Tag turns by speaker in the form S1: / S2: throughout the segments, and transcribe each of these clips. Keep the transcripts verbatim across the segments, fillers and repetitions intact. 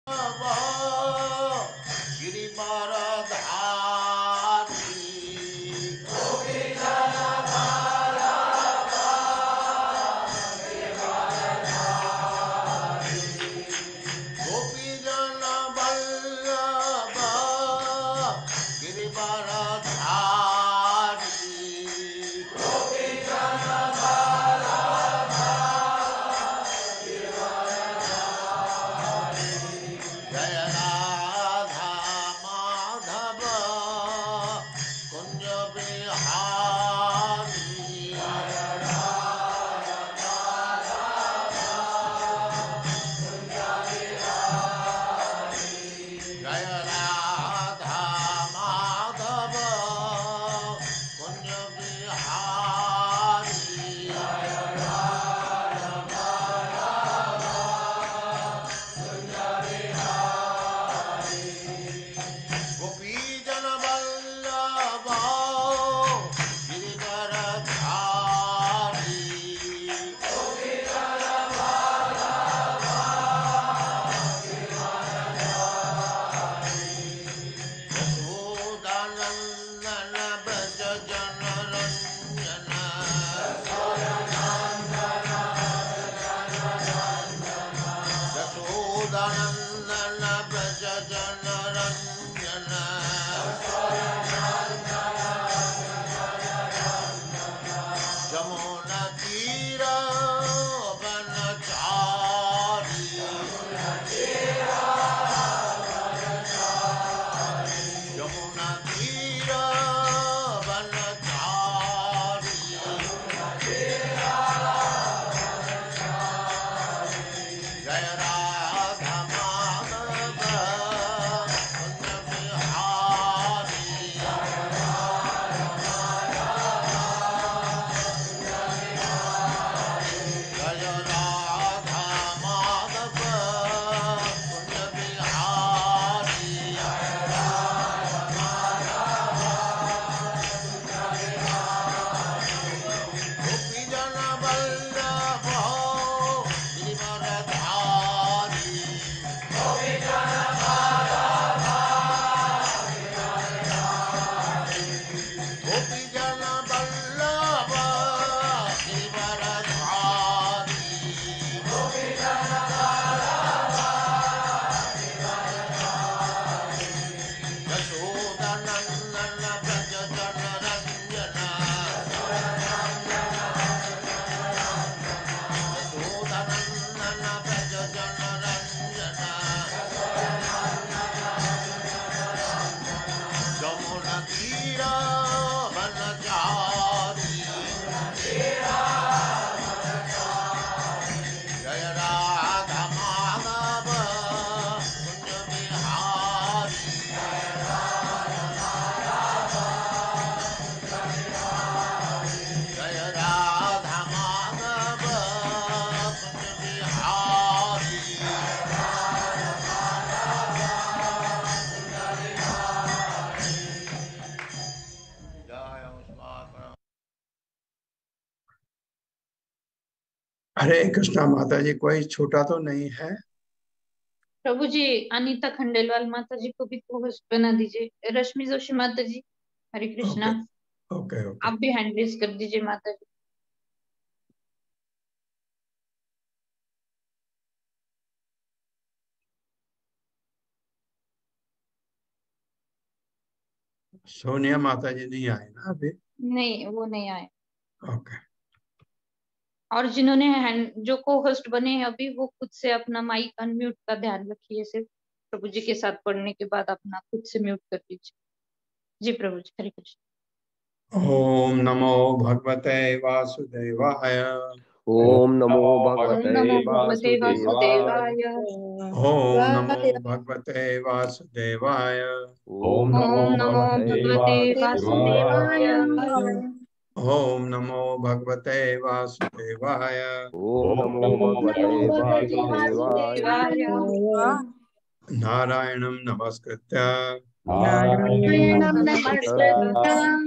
S1: हरे कृष्णा माता जी, कोई छोटा तो नहीं है?
S2: प्रभु जी, अनीता खंडेलवाल माता जी को भी होस्ट बना दीजिए। रश्मि जोशी माता जी, हरे कृष्णा।
S1: ओके ओके,
S2: आप भी हैंड रेज कर दीजिए माता जी।
S1: सोनिया माता जी नहीं आए ना अभी?
S2: नहीं, वो नहीं आए।
S1: ओके।
S2: और जिन्होंने हैंड जो को होस्ट बने हैं अभी, वो खुद से अपना माइक अनम्यूट का ध्यान रखिए। सिर्फ प्रभु जी के साथ पढ़ने के बाद अपना खुद से म्यूट कर दीजिए। जी प्रभु जी, हरे कृष्ण।
S1: ओम नमो भगवते वासुदेवाय।
S3: ओम नमो
S2: ओम
S3: भगवते
S2: नमो भगवते
S3: वासुदेवाय।
S2: वासुदेवाय।
S1: ओम नमो भगवते वासुदेवाय।
S3: ओम नमो
S2: ओम नमो
S3: भगवते
S2: भगवते वासुदेवाय।
S1: ओम नमो भगवते वासुदेवाय।
S3: ओम नमो भगवते वासुदेवाय।
S1: नारायणं नमस्कृत्य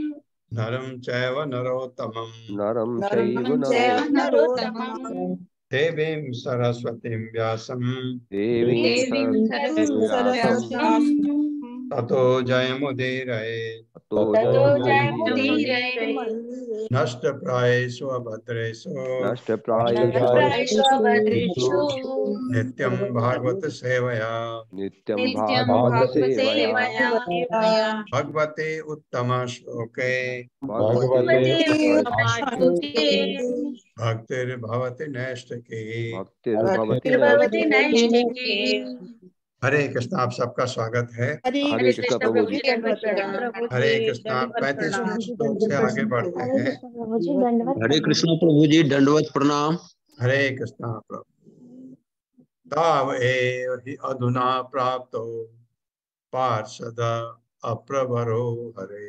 S1: नरं चैव नरोत्तमं
S3: नरं चैव नरोत्तमं
S1: देवीं सरस्वतीं व्यासं
S3: देवीं
S2: देवीं
S3: सरस्वतीं
S2: सरस्वतीं
S1: ततो जयमुदीरये
S3: ततो
S2: ततो
S3: जयमुदीरये
S2: जयमुदीरये
S1: नष्टप्रायेषु अभद्रेषु
S3: नष्टप्रायेषु
S2: नष्टप्रायेषु अभद्रेषु
S1: नित्यं भागवत सेवया
S3: नित्यं
S2: नित्यं
S3: भागवत
S2: भागवत
S3: सेवया
S2: सेवया
S1: भगवते उत्तम श्लोके
S3: भगवते
S2: भगवते
S1: भक्तिर्भवति नैष्ठिकी।
S3: भक्तिर्भवति
S2: भगवती
S3: नैष्ठिकी।
S2: नैष्ठिकी।
S1: हरे कृष्ण, आप सबका स्वागत है।
S3: हरे कृष्ण प्रभु जी।
S1: हरे कृष्ण। पैंतीसवें श्लोक से आगे बढ़ते हैं।
S4: हरे कृष्ण प्रभु जी, दंडवत प्रणाम।
S1: हरे कृष्ण प्रभु। ताव एव हि अधुना प्राप्तो पार्षद अप्रवरो हरे,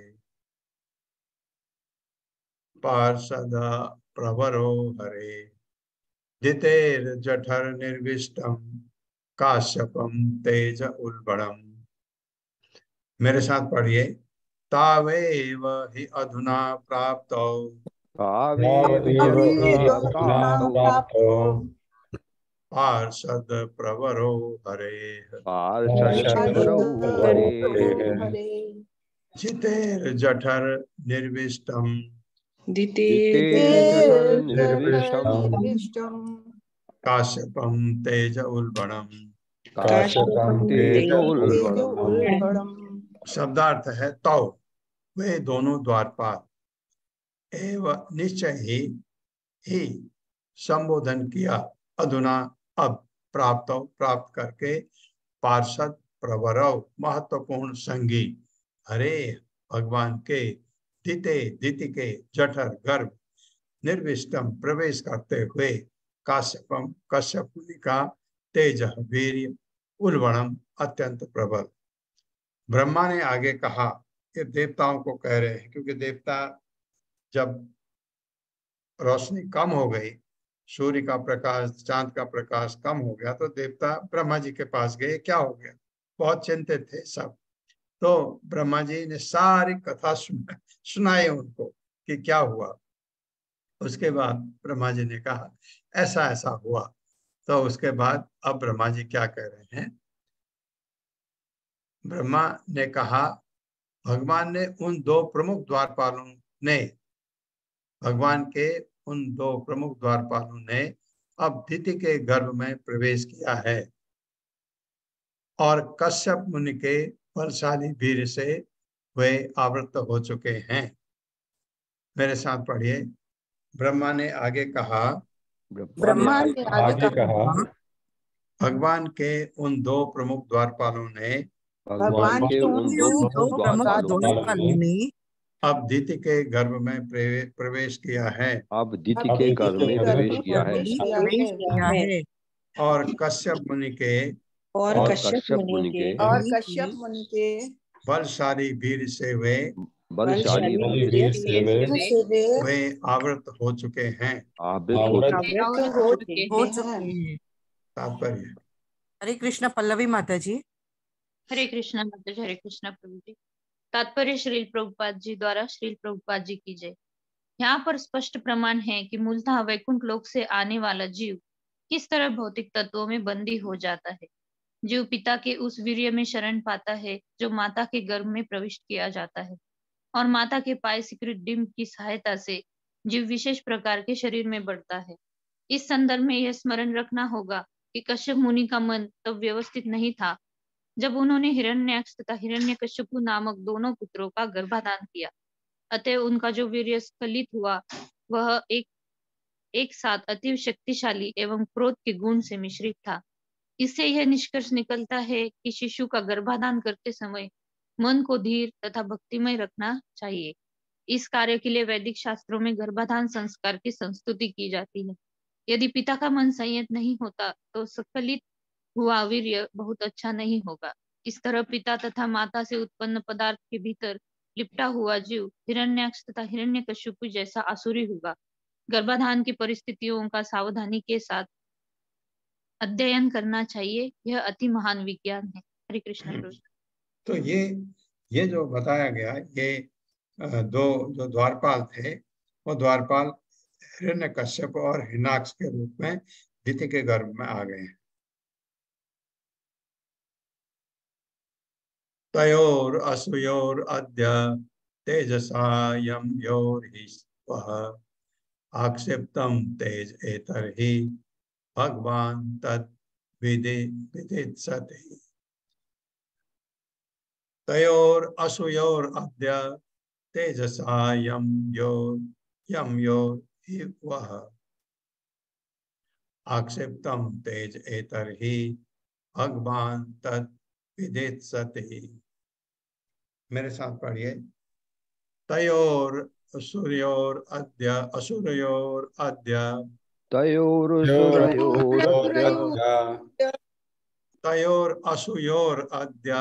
S1: पार्षद प्रवरो हरे, जितेर जठर निर्विष्टम काश्यपम तेज उल्बणम। मेरे साथ पढ़िए। तावेव हि अधुना प्राप्तो
S3: तावेव हि अधुना प्राप्तो
S1: पार्षद प्रवरो हरे,
S3: पार्षद प्रवरो हरे,
S1: जितेर जठर निर्विष्टम
S3: जितेर जठर निर्विष्टम
S1: काश्यपम तेज उल्बणम।
S3: काश्यपम तेज उल्बणम।
S1: शब्दार्थ है तौ वे दोनों द्वारपाल एव निश्चय ही ही संबोधन किया अधुना अब प्राप्त प्राप्त करके पार्षद प्रवरव महत्वपूर्ण संगी हरे भगवान के दिते दिति के जठर गर्भ निर्विष्टम प्रवेश करते हुए काश्यपम कश्यप मुनि का तेज वीर्य उल्बणम अत्यंत प्रबल। ब्रह्मा ने आगे कहा, ये देवताओं को कह रहे हैं, क्योंकि देवता जब रोशनी कम हो गई, सूर्य का प्रकाश चांद का प्रकाश कम हो गया, तो देवता ब्रह्मा जी के पास गए, क्या हो गया, बहुत चिंतित थे सब। तो ब्रह्मा जी ने सारी कथा सुना सुनाई उनको कि क्या हुआ। उसके बाद ब्रह्मा जी ने कहा ऐसा ऐसा हुआ। तो उसके बाद अब ब्रह्मा जी क्या कह रहे हैं, ब्रह्मा ने कहा भगवान ने उन दो प्रमुख द्वारपालों ने भगवान के उन दो प्रमुख द्वारपालों ने अब दिति के गर्भ में प्रवेश किया है और कश्यप मुनि के बलशाली वीर से वे आवृत हो चुके हैं। मेरे साथ पढ़िए। ब्रह्मा ने आगे कहा
S3: ब्रह्मा ने आगे कहा
S1: भगवान के उन दो प्रमुख द्वारपालों ने
S3: भगवान के उन दो प्रमुख द्वारपालों ने
S1: अब दिति के गर्भ में प्रवेश किया है
S3: अब दिति के गर्भ में प्रवेश किया है
S1: और कश्यप मुनि के
S3: और कश्यप मुनि के
S5: और कश्यप मुनि के
S1: बलशाली वीर से वे
S3: बलशाली वीर से वे
S1: वे आवृत हो चुके हैं।
S3: आवृत हो चुके हैं।
S1: तात्पर्य।
S5: हरे कृष्ण पल्लवी माता जी।
S2: हरे कृष्णा माता जी। हरे कृष्णा प्रभु जी। तात्पर्य श्रील प्रभुपाद जी द्वारा श्रील प्रभुपाद जी की जय। यहाँ पर स्पष्ट प्रमाण है कि मूलतः वैकुंठ लोक से आने वाला जीव किस तरह भौतिक तत्वों में बंदी हो जाता है। जीव पिता के उस वीर्य में शरण पाता है जो माता के गर्भ में प्रविष्ट किया जाता है और माता के पाए स्वीकृत डिंब की सहायता से जीव विशेष प्रकार के शरीर में बढ़ता है। इस संदर्भ में यह स्मरण रखना होगा कि कश्यप मुनि का मन तब व्यवस्थित नहीं था जब उन्होंने हिरण्याक्ष तथा हिरण्यकश्यपु नामक दोनों पुत्रों का गर्भाधान किया। अतः उनका जो वीर्य स्खलित हुआ वह एक एक साथ अति शक्तिशाली एवं क्रोध के गुण से मिश्रित था। इससे यह निष्कर्ष निकलता है कि शिशु का गर्भाधान करते समय मन को धीर तथा भक्तिमय रखना चाहिए। इस कार्य के लिए वैदिक शास्त्रों में गर्भाधान संस्कार की संस्तुति की जाती है। यदि पिता का मन संयत नहीं होता तो स्खलित हुआ वीर्य बहुत अच्छा नहीं होगा। इस तरह पिता तथा माता से उत्पन्न पदार्थ के भीतर लिपटा हुआ जीव हिरण्याक्ष तथा हिरण्यकश्यपु जैसा आसुरी होगा। गर्भाधान की परिस्थितियों का सावधानी के साथ अध्ययन करना चाहिए। यह अति महान विज्ञान है। हरे कृष्ण प्रभु।
S1: तो ये ये जो बताया गया, ये दो जो द्वारपाल थे वो द्वारपाल हिरण्यकश्यप और हिरण्याक्ष के रूप में दिति के गर्भ में आ गए हैं। तयोर असुयोर अद्य तेजसा यम योर हि वह आक्षेप्तम तेज एतर ही भगवान तद विदि विदित्सति। तयोर असुयोर अद्य तेजसा यम योर यम योर हि वह आक्षेप्तम तेज एतर ही भगवान तद विदित्सति। मेरे साथ पढ़िए। तयोर सूर्योर अद्य असुरयोर अद्य
S3: तयोरसुरयोरद्य
S1: तयोर असुयोर अद्य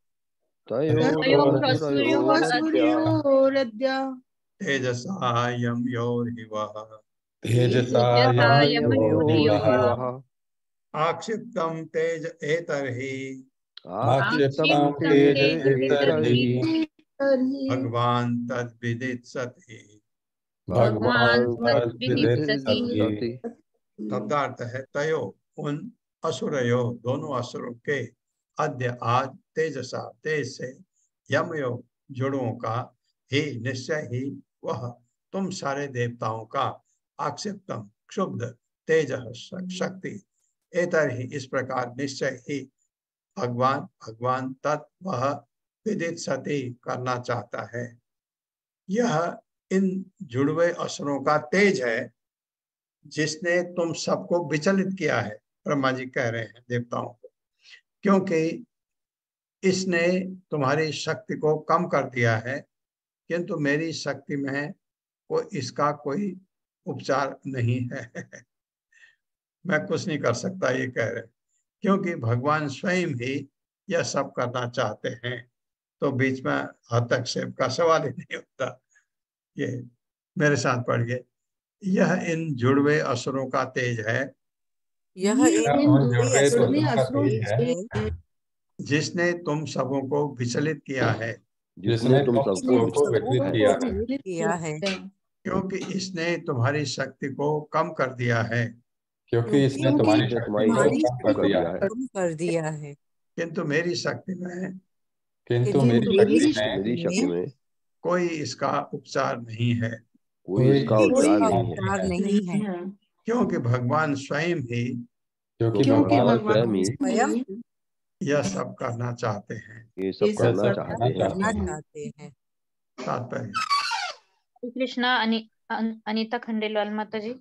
S3: तयोरसुरयोरद्य
S1: तेजसा यम योर हि वह
S3: तेजसायं योरिवः
S1: आक्षिप्तम तेज एतर ही
S3: आक्षिप्तं तेज एतर्हि
S1: भगवान तद विदित्सति।
S3: भगवान् तद्विदित्सति।
S1: शब्दार्थ है तयो उन असुरयो दोनों असुरों के अद्य आज तेजसा तेज से यमयो जुड़ों का ही निश्चय ही वह तुम सारे देवताओं का आक्षिप्तम क्षुब्ध तेज शक्ति एतर ही इस प्रकार निश्चय ही भगवान भगवान तत् वह विदित सती करना चाहता है। यह इन जुड़वे असुरों का तेज है जिसने तुम सबको विचलित किया है। ब्रह्मा जी कह रहे हैं देवताओं को, क्योंकि इसने तुम्हारी शक्ति को कम कर दिया है, किंतु मेरी शक्ति में कोई इसका कोई उपचार नहीं है। मैं कुछ नहीं कर सकता, ये कह रहे, क्योंकि भगवान स्वयं ही यह सब करना चाहते हैं, तो बीच में हस्तक्षेप का सवाल ही नहीं होता। ये मेरे साथ पढ़िए। यह इन जुड़वे असुरों का तेज है
S5: यह इन जुड़वे असुरों का तेज है
S1: जिसने तुम सबों को विचलित किया है
S3: जिसने तुम सबको विचलित किया है
S5: किया है
S1: क्योंकि इसने तुम्हारी शक्ति को कम कर दिया है
S3: क्योंकि इसने तुम्हारी
S5: इसने
S3: शक्ति
S5: तुम्हारी
S3: को कम कर दिया है।
S5: कम कर दिया है
S1: किंतु मेरी शक्ति में
S3: किंतु
S5: किंतु
S3: मेरी
S5: मेरी
S3: शक्ति में
S4: मेरी शक्ति में
S1: कोई इसका उपचार नहीं है,
S3: कोई इसका
S5: कोई
S3: उपचार
S5: इसका
S3: नहीं है,
S5: उपचार नहीं है,
S1: क्योंकि भगवान स्वयं ही
S3: क्योंकि
S4: क्योंकि
S3: भगवान
S4: भगवान
S3: स्वयं ही
S5: स्वयं
S1: यह सब करना चाहते हैं।
S4: ये सब करना चाहते हैं।
S5: करना चाहते हैं।
S1: तात्पर्य
S2: श्री कृष्णा अनि, अन, अनीता खंडेलवाल माता जी।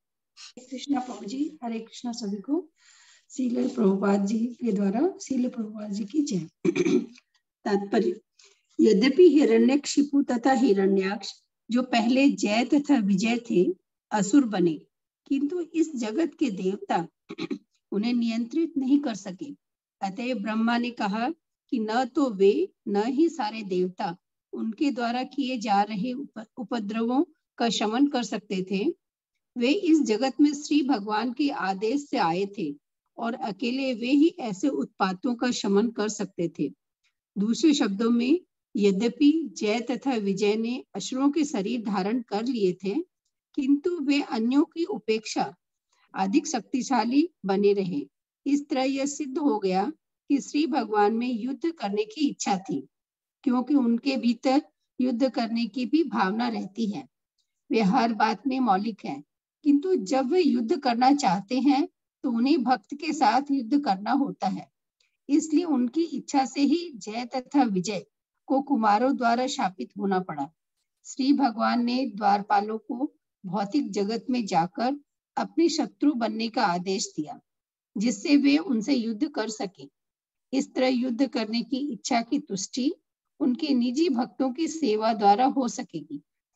S6: कृष्णा प्रभु जी, हरे कृष्णा सभी को। श्रील प्रभुपाद जी के द्वारा श्रील प्रभुपाद जी की जय। तात्पर्य, यद्यपि हिरण्यकशिपु तथा हिरण्याक्ष जो पहले जय तथा विजय थे असुर बने, किंतु इस जगत के देवता उन्हें नियंत्रित नहीं कर सके। अतः ब्रह्मा ने कहा कि न तो वे न ही सारे देवता उनके द्वारा किए जा रहे उप, उपद्रवों का शमन कर सकते थे। वे इस जगत में श्री भगवान के आदेश से आए थे और अकेले वे ही ऐसे उत्पातों का शमन कर सकते थे। दूसरे शब्दों में, यद्यपि जय तथा विजय ने असुरों के शरीर धारण कर लिए थे, किंतु वे अन्यों की उपेक्षा अधिक शक्तिशाली बने रहे। इस तरह यह सिद्ध हो गया कि श्री भगवान में युद्ध करने की इच्छा थी, क्योंकि उनके भीतर युद्ध करने की भी भावना रहती है। वे हर बात में मौलिक हैं, किंतु जब वे युद्ध करना चाहते हैं तो उन्हें भक्त के साथ युद्ध करना होता है। इसलिए उनकी इच्छा से ही जय तथा विजय को कुमारों द्वारा शापित होना पड़ा। श्री भगवान ने द्वारपालों को भौतिक जगत में जाकर अपने शत्रु बनने का आदेश दिया, जिससे वे उनसे युद्ध कर सके। इस तरह युद्ध करने की इच्छा की तुष्टि उनके निजी भक्तों की सेवा द्वारा हो सकेगी।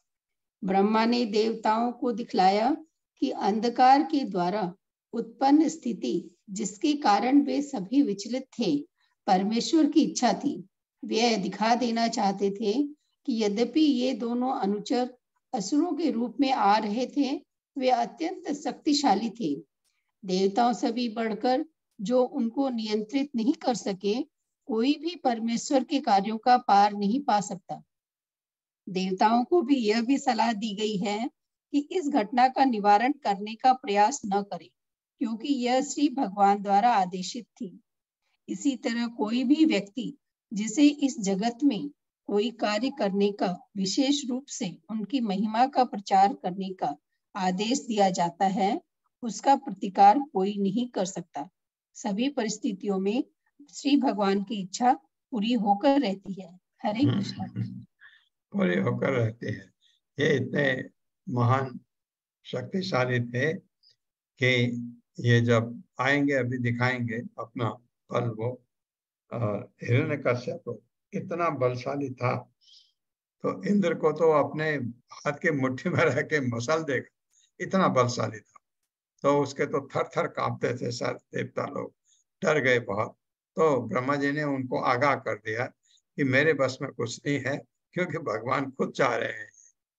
S6: ब्रह्मा ने देवताओं को दिखलाया कि अंधकार के द्वारा उत्पन्न स्थिति जिसके कारण वे सभी विचलित थे, परमेश्वर की इच्छा थी। वे दिखा देना चाहते थे कि यद्यपि ये दोनों अनुचर असुरों के रूप में आ रहे थे, वे अत्यंत शक्तिशाली थे। देवताओं से भी बढ़कर जो उनको नियंत्रित नहीं कर सके, कोई भी परमेश्वर के कार्यों का पार नहीं पा सकता। देवताओं को भी यह भी सलाह दी गई है कि इस घटना का निवारण करने का प्रयास न करें, क्योंकि यह श्री भगवान द्वारा आदेशित थी। इसी तरह कोई भी व्यक्ति जिसे इस जगत में कोई कार्य करने का विशेष रूप से उनकी महिमा का प्रचार करने का आदेश दिया जाता है, उसका प्रतिकार कोई नहीं कर सकता। सभी परिस्थितियों में श्री भगवान की इच्छा पूरी होकर रहती है। हरे कृष्णा।
S1: पूरी होकर रहती है। ये इतने महान शक्तिशाली थे कि ये जब आएंगे अभी दिखाएंगे अपना बल। वो हिरण्यकश्यप तो इतना बलशाली था, तो इंद्र को तो अपने हाथ के मुट्ठी में रह के मसल देगा, इतना बलशाली था। तो उसके तो थर थर कांपते थे सर, देवता लोग डर गए बहुत। तो ब्रह्मा जी ने उनको आगाह कर दिया कि मेरे बस में कुछ नहीं है, क्योंकि भगवान खुद चाह रहे हैं।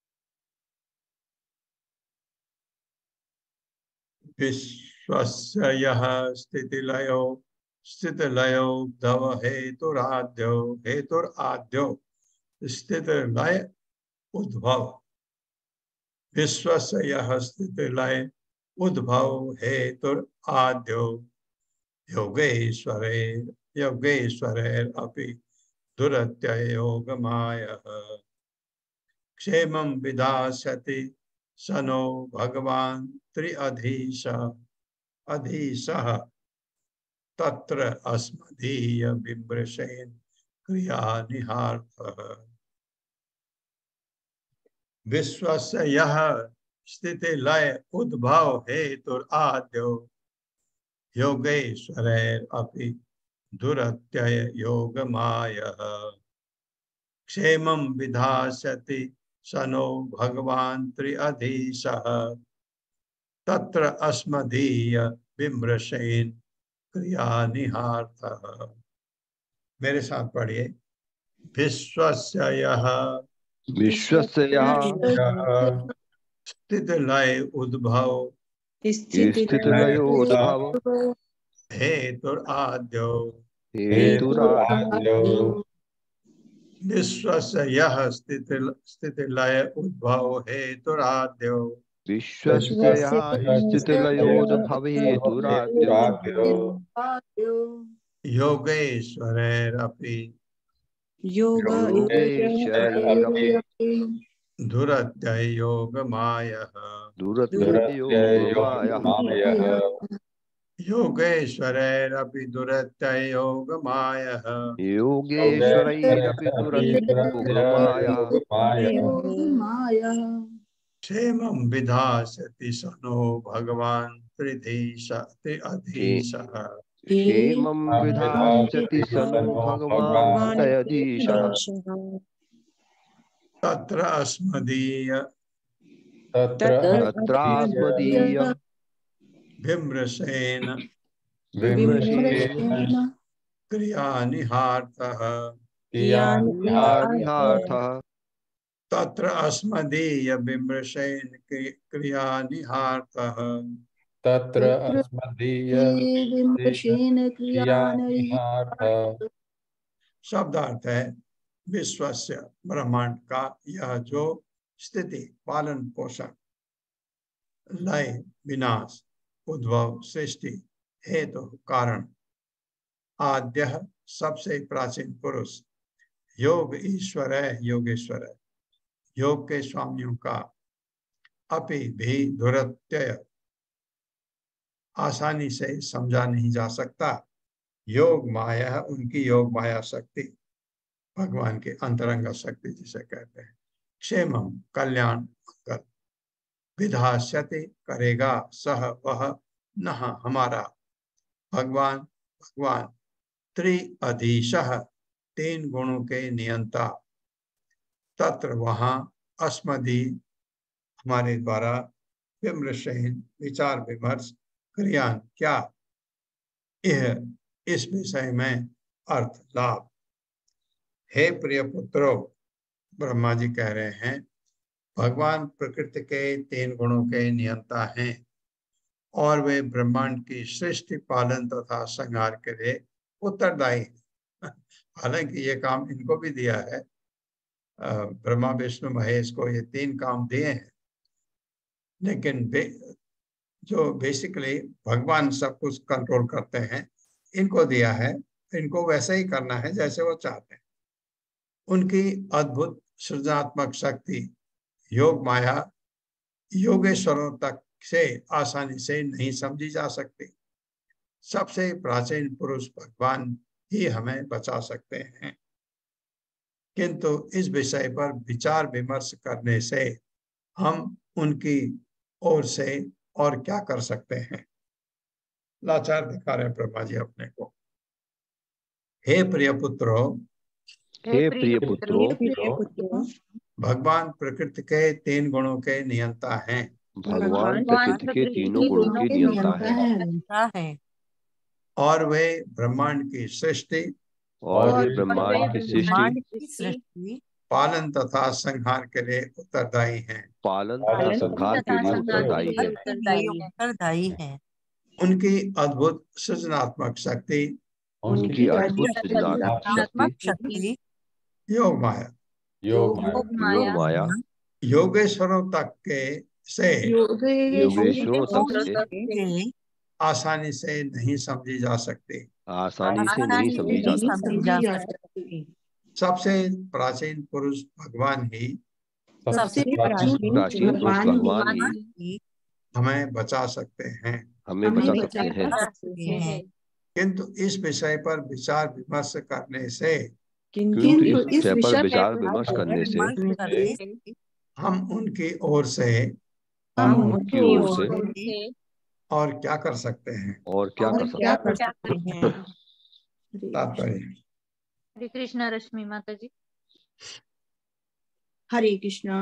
S1: विश्वस्य यः स्थितिलयो स्थितिलयो धव हेतुराद्यो हेतुराद्यो स्थितिलय उद्भव। विश्वस्य यः स्थितिलय उद्भव हेतुराद्यो योगेश्वरे योगेश्वरेरपि दुरत्ययोगमायः क्षेमं विधास्यति सनो भगवान् त्रिअधीश अधीशः तत्र अस्मदीय बिभ्रशेन क्रिया निहार्थः। विश्वस्य यः स्थिति लय उद्भव हेतुराद्यो योगेश्वरैरपि दुरत्यय योगमायः क्षेमं विधास्यति सनो भगवान् त्रिअधीशः तत्र अस्मदीय बिभ्रशेन क्रिया निहार्थः। मेरे साथ पढ़िए। विश्वस्य यः
S3: विश्वस्य यः
S1: स्थितिलय उद्भव
S3: स्थितिलयोद्भव
S1: हेतुराद्यो
S3: हेतुराद्यो
S1: विश्वस्य यः स्थितिलय उद्भव हेतुराद्यो
S3: विश्वस्य यः स्थितिलयोद्भव हेतुराद्यो
S1: योगेश्वरैरपि
S3: योगेश्वरैरपि
S1: दुरत्यय योगमायः
S3: दुरत्ययोगमायः
S1: योगेश्वरैरपि दुरत्यय योगमायः
S3: योगेश्वरैरपि दुरत्ययोगमायः
S1: क्षेमं विधास्यति सनो भगवान् त्रिधीश त्रिअधीशः
S3: क्षेमं विधास्यति सनो भगवान् त्रिअधीशः
S1: तत्र अस्मदीय
S3: तत्रास्मदीय
S1: बिभ्रशेन
S3: बिभ्रशेन
S1: क्रिया निहार्थः
S3: क्रियानिहार्थः
S1: तत्र अस्मदीय बिभ्रशेन क्रिया निहार्थः
S7: तत्र अस्मदीय बिभ्रशेन क्रियानिहार्थः।
S1: शब्दार्थ है विश्वस्य ब्रह्मांड का यह जो स्थिति पालन पोषण लय विनाश उद्भव सृष्टि हेतु कारण आद्य सबसे प्राचीन पुरुष योग ईश्वर है योगेश्वर है योग के स्वामियों का अपि भी दुरत्यय आसानी से समझा नहीं जा सकता। योग माया उनकी योग माया शक्ति भगवान के अंतरंग शक्ति जिसे कहते हैं। क्षेमम कल्याण मंगल विधास्यति करेगा सह वह नह हमारा भगवान भगवान त्रिअधीशः तीन गुणों के नियंता तत्र वहाँ अस्मदी हमारे द्वारा विमर्शहीन विचार विमर्श क्रियान क्या यह इस विषय में अर्थ लाभ। हे प्रिय पुत्रो ब्रह्मा जी कह रहे हैं भगवान प्रकृति के तीन गुणों के नियंता हैं और वे ब्रह्मांड की सृष्टि पालन तथा संहार के लिए उत्तरदायी हैं। हालांकि ये काम इनको भी दिया है, ब्रह्मा विष्णु महेश को ये तीन काम दिए हैं, लेकिन जो बेसिकली भगवान सब कुछ कंट्रोल करते हैं, इनको दिया है, इनको वैसे ही करना है जैसे वो चाहते हैं। उनकी अद्भुत सृजनात्मक शक्ति योग माया योगेश्वरों तक से आसानी से नहीं समझी जा सकती। सबसे प्राचीन पुरुष भगवान ही हमें बचा सकते हैं, किंतु इस विषय पर विचार विमर्श करने से हम उनकी ओर से और क्या कर सकते हैं। लाचार दिखा रहे ब्रह्मा जी अपने को। हे प्रिय पुत्रो,
S3: हे प्रिय पुत्रों,
S1: भगवान प्रकृति के तीन गुणों के नियंता हैं।
S3: भगवान प्रकृति के तीनों गुणों के नियंता है
S1: और वे ब्रह्मांड की सृष्टि
S3: और वे ब्रह्मांड की सृष्टि,
S1: पालन तथा संहार के लिए उत्तरदायी हैं।
S3: पालन तथा संहार के लिए उत्तरदायी है।
S1: उनकी अद्भुत सृजनात्मक शक्ति
S3: उनकी अद्भुत सृजनात्मक शक्ति
S1: योग माया
S7: योग
S3: योग माया
S1: योगेश्वरों तक के से
S3: योगेश्वरों तक से
S1: आसानी से नहीं समझी जा सकती।
S3: आसानी से नहीं समझी जा सकती।
S1: सबसे प्राचीन पुरुष भगवान ही
S7: सबसे
S3: प्राचीन पुरुष भगवान ही
S1: हमें बचा सकते हैं,
S3: हमें बचा सकते हैं।
S1: किंतु इस विषय पर विचार विमर्श करने से
S3: किंतु इस विषय पर विचार विमर्श करने से
S1: हम उनकी ओर से
S3: हम उनकी ओर से
S1: और क्या कर सकते हैं
S3: और क्या कर सकते हैं।
S1: तात्पर्य।
S2: हरे कृष्णा रश्मि माता जी।
S6: हरे कृष्णा।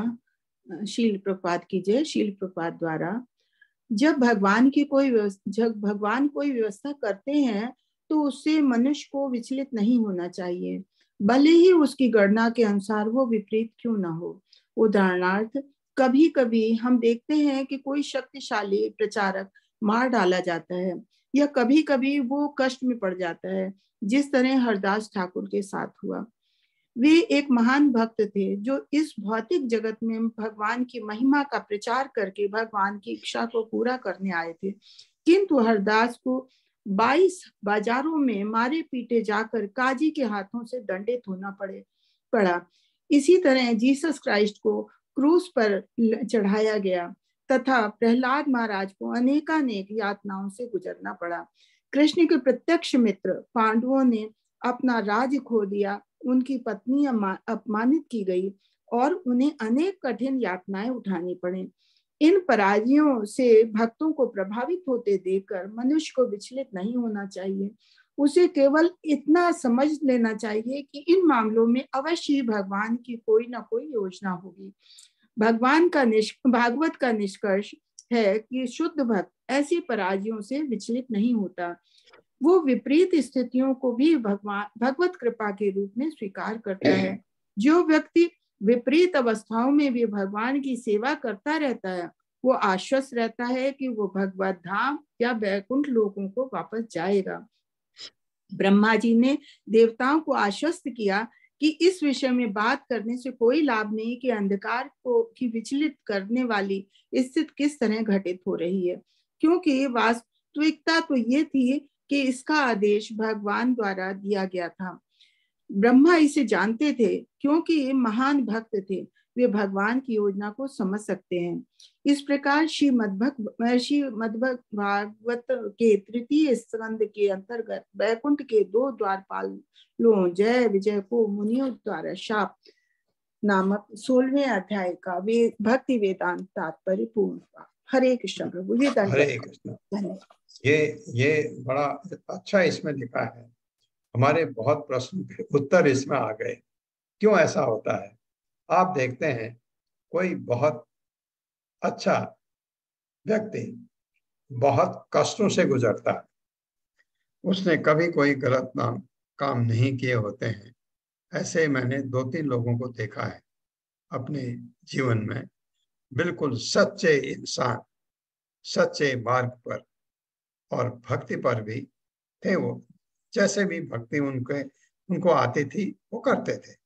S6: शील प्रपात की जय। शील प्रपात द्वारा जब भगवान की कोई जब भगवान कोई व्यवस्था करते हैं तो उससे मनुष्य को विचलित नहीं होना चाहिए, भले ही उसकी गणना के अनुसार वो विपरीत क्यों ना हो। उदाहरणार्थ, कभी कभी हम देखते हैं कि कोई शक्तिशाली प्रचारक मार डाला जाता है या कभी कभी वो कष्ट में पड़ जाता है, जिस तरह हरदास ठाकुर के साथ हुआ। वे एक महान भक्त थे जो इस भौतिक जगत में भगवान की महिमा का प्रचार करके भगवान की इच्छा को पूरा करने आए थे, किंतु हरदास को बाईस बाजारों में मारे पीटे जाकर काजी के हाथों से दंडित होना पड़े पड़ा। इसी तरह जीसस क्राइस्ट को क्रूस पर चढ़ाया गया तथा प्रहलाद महाराज को अनेकानेक यातनाओं से गुजरना पड़ा। कृष्ण के प्रत्यक्ष मित्र पांडवों ने अपना राज्य खो दिया, उनकी पत्नी अपमानित की गई और उन्हें अनेक कठिन यातनाएं उठानी पड़ी। इन पराजयों से भक्तों को प्रभावित होते देखकर मनुष्य को विचलित नहीं होना चाहिए। उसे केवल इतना समझ लेना चाहिए कि इन मामलों में अवश्य भगवान की कोई ना कोई योजना होगी। भगवान का भागवत का निष्कर्ष है कि शुद्ध भक्त ऐसी पराजयों से विचलित नहीं होता। वो विपरीत स्थितियों को भी भगवान भगवत कृपा के रूप में स्वीकार करता है। जो व्यक्ति विपरीत अवस्थाओं में भी भगवान की सेवा करता रहता है, वो आश्वस्त रहता है कि वो भगवत धाम या वैकुंठ लोकों को वापस जाएगा। ब्रह्मा जी ने देवताओं को आश्वस्त किया कि इस विषय में बात करने से कोई लाभ नहीं कि अंधकार को की विचलित करने वाली स्थिति किस तरह घटित हो रही है, क्योंकि वास्तविकता तो ये थी कि इसका आदेश भगवान द्वारा दिया गया था। ब्रह्मा इसे जानते थे, क्योंकि महान भक्त थे, वे भगवान की योजना को समझ सकते हैं। इस प्रकार श्री मद्भक्त श्री मद्भक्त भागवत के तृतीय स्कंद के अंतर्गत वैकुंठ के दो द्वारपालों जय विजय को मुनियों द्वारा शाप नामक सोलहवें अध्याय का वे भक्ति वेदांत तात्पर्य पूर्ण हुआ। हरे कृष्ण प्रभु।
S1: हरे कृष्ण। ये ये बड़ा अच्छा इसमें लिखा है। हमारे बहुत प्रश्न के उत्तर इसमें आ गए। क्यों ऐसा होता है? आप देखते हैं कोई बहुत अच्छा व्यक्ति बहुत कष्टों से गुजरता है, उसने कभी कोई गलत नाम काम नहीं किए होते हैं। ऐसे मैंने दो तीन लोगों को देखा है अपने जीवन में। बिल्कुल सच्चे इंसान, सच्चे मार्ग पर और भक्ति पर भी थे। वो जैसे भी भक्ति उनके उनको आती थी वो करते थे,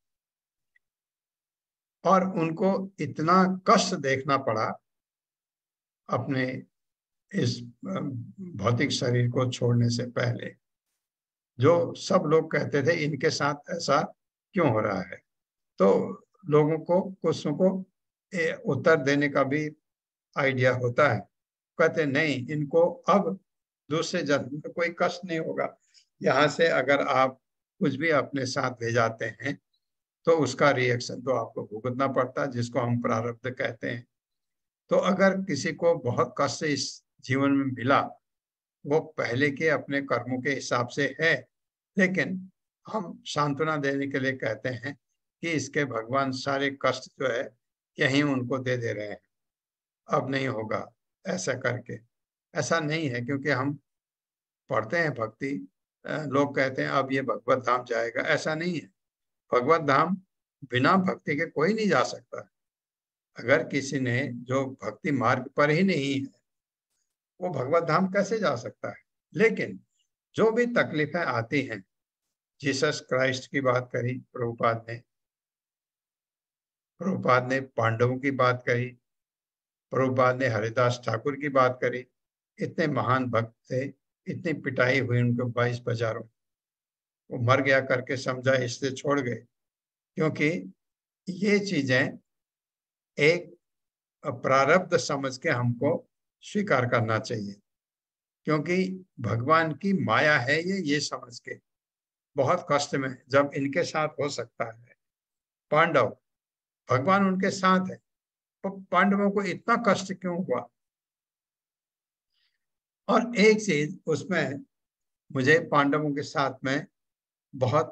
S1: और उनको इतना कष्ट देखना पड़ा अपने इस भौतिक शरीर को छोड़ने से पहले, जो सब लोग कहते थे इनके साथ ऐसा क्यों हो रहा है, तो लोगों को कुछ को उत्तर देने का भी आइडिया होता है। कहते नहीं, इनको अब दूसरे जन्म में कोई कष्ट नहीं होगा। यहाँ से अगर आप कुछ भी अपने साथ ले जाते हैं तो उसका रिएक्शन तो आपको भुगतना पड़ता है, जिसको हम प्रारब्ध कहते हैं। तो अगर किसी को बहुत कष्ट इस जीवन में मिला, वो पहले के अपने कर्मों के हिसाब से है, लेकिन हम सांत्वना देने के लिए कहते हैं कि इसके भगवान सारे कष्ट जो है यहीं उनको दे दे रहे हैं, अब नहीं होगा ऐसा करके। ऐसा नहीं है, क्योंकि हम पढ़ते हैं भक्ति, लोग कहते हैं अब ये भगवत धाम जाएगा, ऐसा नहीं है। भगवत धाम बिना भक्ति के कोई नहीं जा सकता। अगर किसी ने जो भक्ति मार्ग पर ही नहीं है, वो भगवत धाम कैसे जा सकता है। लेकिन जो भी तकलीफें आती हैं, जीसस क्राइस्ट की बात करी प्रभुपाद ने, प्रभुपाद ने पांडवों की बात करी, प्रभुपाद ने हरिदास ठाकुर की बात करी। इतने महान भक्त थे, इतनी पिटाई हुई उनको बाईस बाजारों, वो मर गया करके समझा, इसलिए छोड़ गए। क्योंकि ये चीजें एक प्रारब्ध समझ के हमको स्वीकार करना चाहिए, क्योंकि भगवान की माया है ये ये समझ के बहुत कष्ट में जब इनके साथ हो सकता है। पांडव, भगवान उनके साथ है, तो पांडवों को इतना कष्ट क्यों हुआ। और एक चीज उसमें मुझे पांडवों के साथ में बहुत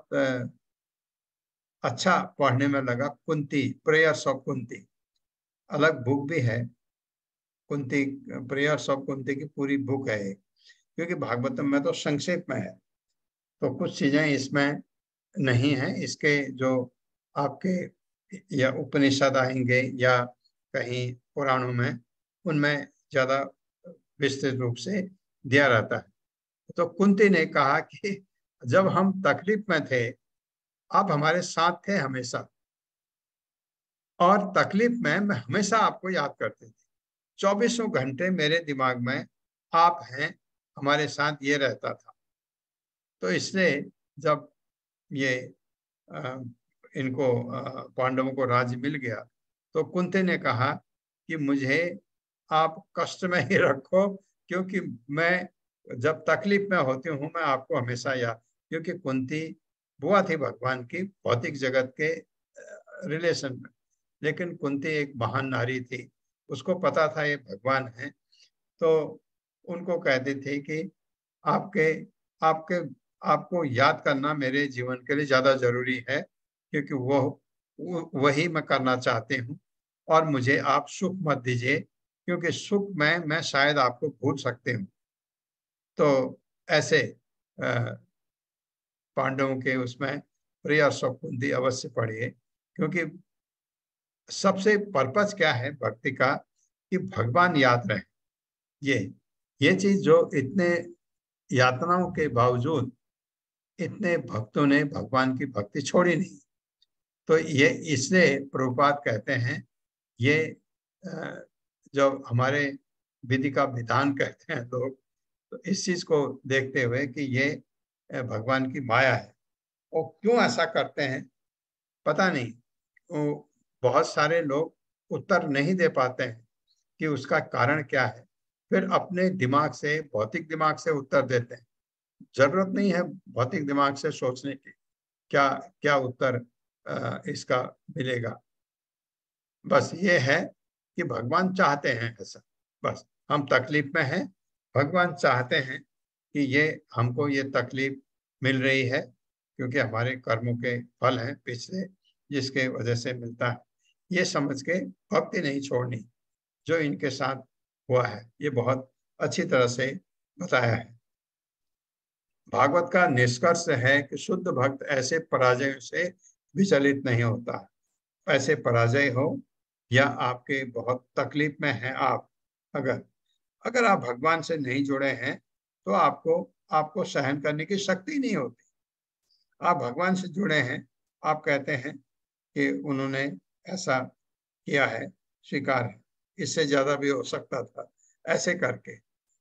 S1: अच्छा पढ़ने में लगा, कुंती, प्रेयर्स ऑफ कुंती, अलग बुक भी है कुंती, प्रेयर्स ऑफ कुंती की पूरी बुक है, क्योंकि भागवतम में तो संक्षेप में है, तो कुछ चीजें इसमें नहीं है। इसके जो आपके या उपनिषद आएंगे या कहीं पुराणों में, उनमें ज्यादा विस्तृत रूप से दिया रहता है। तो कुंती ने कहा कि जब हम तकलीफ में थे, आप हमारे साथ थे हमेशा, और तकलीफ में मैं हमेशा आपको याद करती थी। चौबीसों घंटे मेरे दिमाग में आप हैं, हमारे साथ ये रहता था। तो इसलिए जब ये आ, इनको पांडवों को राज्य मिल गया, तो कुंती ने कहा कि मुझे आप कष्ट में ही रखो, क्योंकि मैं जब तकलीफ में होती हूँ मैं आपको हमेशा याद, क्योंकि कुंती बुआ थी भगवान की भौतिक जगत के रिलेशन में, लेकिन कुंती एक महान नारी थी, उसको पता था ये भगवान है। तो उनको कहती थी कि आपके आपके आपको याद करना मेरे जीवन के लिए ज्यादा जरूरी है, क्योंकि वो वही मैं करना चाहती हूँ, और मुझे आप सुख मत दीजिए, क्योंकि सुख में मैं शायद आपको भूल सकती हूँ। तो ऐसे पांडवों के उसमें प्रेयर्स ऑफ कुंती अवश्य पढ़िए, क्योंकि सबसे पर्पज क्या है भक्ति का, कि भगवान याद रहे। ये ये चीज जो इतने यातनाओं के बावजूद इतने भक्तों ने भगवान की भक्ति छोड़ी नहीं। तो ये इसलिए प्रभुपाद कहते हैं, ये जो हमारे विधि का विधान कहते हैं लोग, तो इस चीज को देखते हुए कि ये भगवान की माया है। वो क्यों ऐसा करते हैं पता नहीं, वो बहुत सारे लोग उत्तर नहीं दे पाते हैं कि उसका कारण क्या है, फिर अपने दिमाग से, भौतिक दिमाग से उत्तर देते हैं। जरूरत नहीं है भौतिक दिमाग से सोचने की, क्या क्या उत्तर इसका मिलेगा। बस ये है कि भगवान चाहते हैं ऐसा, बस हम तकलीफ में हैं, भगवान चाहते हैं कि ये हमको ये तकलीफ मिल रही है, क्योंकि हमारे कर्मों के फल हैं पिछले, जिसके वजह से मिलता है। ये समझ के भक्ति नहीं छोड़नी, जो इनके साथ हुआ है ये बहुत अच्छी तरह से बताया है। भागवत का निष्कर्ष है कि शुद्ध भक्त ऐसे पराजयों से विचलित नहीं होता। ऐसे पराजय हो या आपके बहुत तकलीफ में हैं आप, अगर अगर आप भगवान से नहीं जुड़े हैं तो आपको आपको सहन करने की शक्ति नहीं होती। आप भगवान से जुड़े हैं, आप कहते हैं कि उन्होंने ऐसा किया है, स्वीकार है, इससे ज्यादा भी हो सकता था, ऐसे करके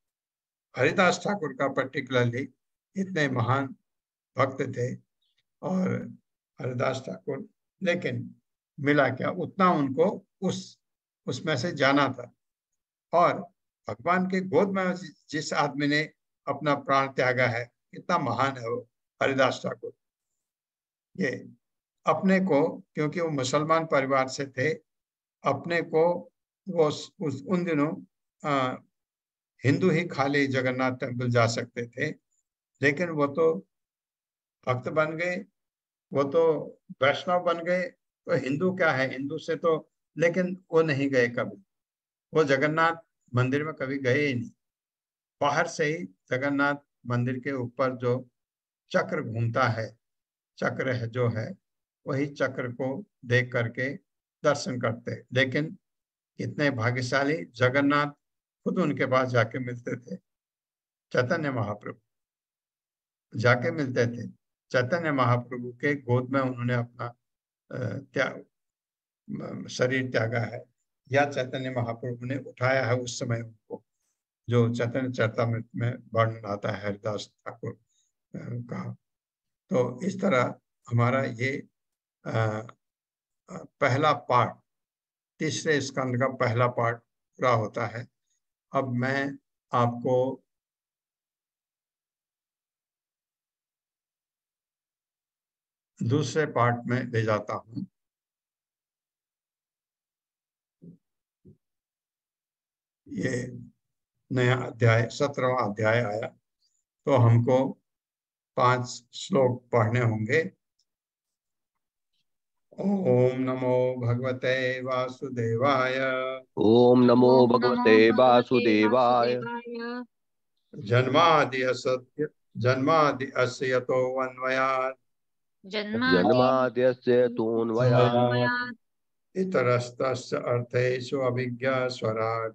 S1: हरिदास ठाकुर का पर्टिकुलरली इतने महान भक्त थे और हरिदास ठाकुर, लेकिन मिला क्या, उतना उनको उस उसमें से जाना था। और भगवान के गोद में जिस आदमी ने अपना प्राण त्यागा है, कितना महान है वो हरिदास ठाकुर। ये अपने को, क्योंकि वो मुसलमान परिवार से थे, अपने को वो उस उन दिनों आ, हिंदू ही खाली जगन्नाथ टेम्पल जा सकते थे, लेकिन वो तो भक्त बन गए, वो तो वैष्णव बन गए, तो हिंदू क्या है, हिंदू से तो, लेकिन वो नहीं गए कभी, वो जगन्नाथ मंदिर में कभी गए ही नहीं। बाहर से ही जगन्नाथ मंदिर के ऊपर जो चक्र घूमता है, चक्र है जो है, वही चक्र को देख करके दर्शन करते। लेकिन कितने भाग्यशाली, जगन्नाथ खुद उनके पास जाके मिलते थे, चैतन्य महाप्रभु जाके मिलते थे। चैतन्य महाप्रभु के गोद में उन्होंने अपना त्याग शरीर त्यागा है, या चैतन्य महाप्रभु ने उठाया है उस समय उनको, जो चैतन्य चरितामृत में वर्णन आता है हरिदास ठाकुर का। तो इस तरह हमारा ये आ, पहला पार्ट, तीसरे स्कंद का पहला पार्ट पूरा होता है। अब मैं आपको दूसरे पार्ट में ले जाता हूं। ये नया अध्याय, सत्रहवां अध्याय आया, तो हमको पांच श्लोक पढ़ने होंगे। ओम नमो भगवते वासुदेवाय।
S3: ओम नमो भगवते वासुदेवाय।
S1: जन्मादि असत्य जन्मादि अस्य यतो अन्वयात्
S3: जन्माद्यस्य तोऽन्वयात्
S1: इतरस्तस्य अर्थेषु अभिज्ञा स्वराट्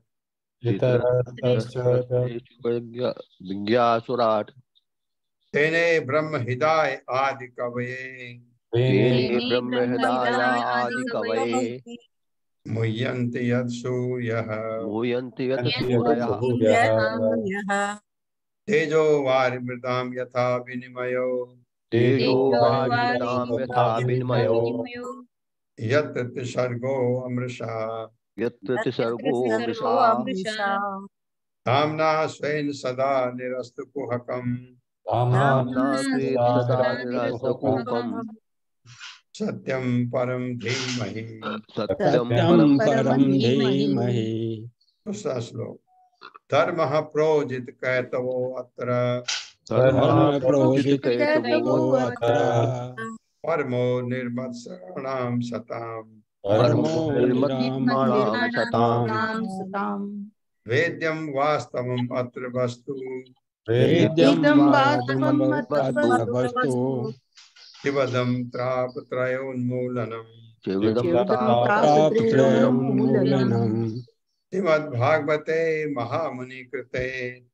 S3: विज्ञासुराट्
S1: तेने ब्रह्म हृदय आदि कवये
S3: तेने ब्रह्म हृदय आदि कवये
S1: मुह्यन्ति यत् सूर्यः
S3: मुह्यन्ति यत् सूरयः
S1: तेजो वारिमृतां यथा विनिमयो
S3: तेजो वारिमृतां यथा विनिमयो
S1: यत्र त्रिसर्गो अमृषा
S3: यत्र त्रिसर्गो मृषा
S1: धाम्ना स्वेन सदा निरस्तु कुहकम्
S3: धाम्ना स्वेन सदा निरस्तु कुहकम्
S1: सत्यं परं धीमहि
S3: सत्यं परं धीमहि।
S1: दूसरा श्लोक। धर्मः प्रोजित कैतवो अत्र
S3: धर्मः प्रोजित कैतवो अत्र
S1: परमो निर्मत्सराणां सताम्
S3: परमो निर्मत्सराणां सताम्
S1: वेद्यं वास्तवम् अत्र वस्तु
S3: वेद्यं वास्तवम् अत्र वस्तु
S1: शिवदं त्राप त्रयोन्मूलनम् श्रीमद्भागवते महामुनि कृते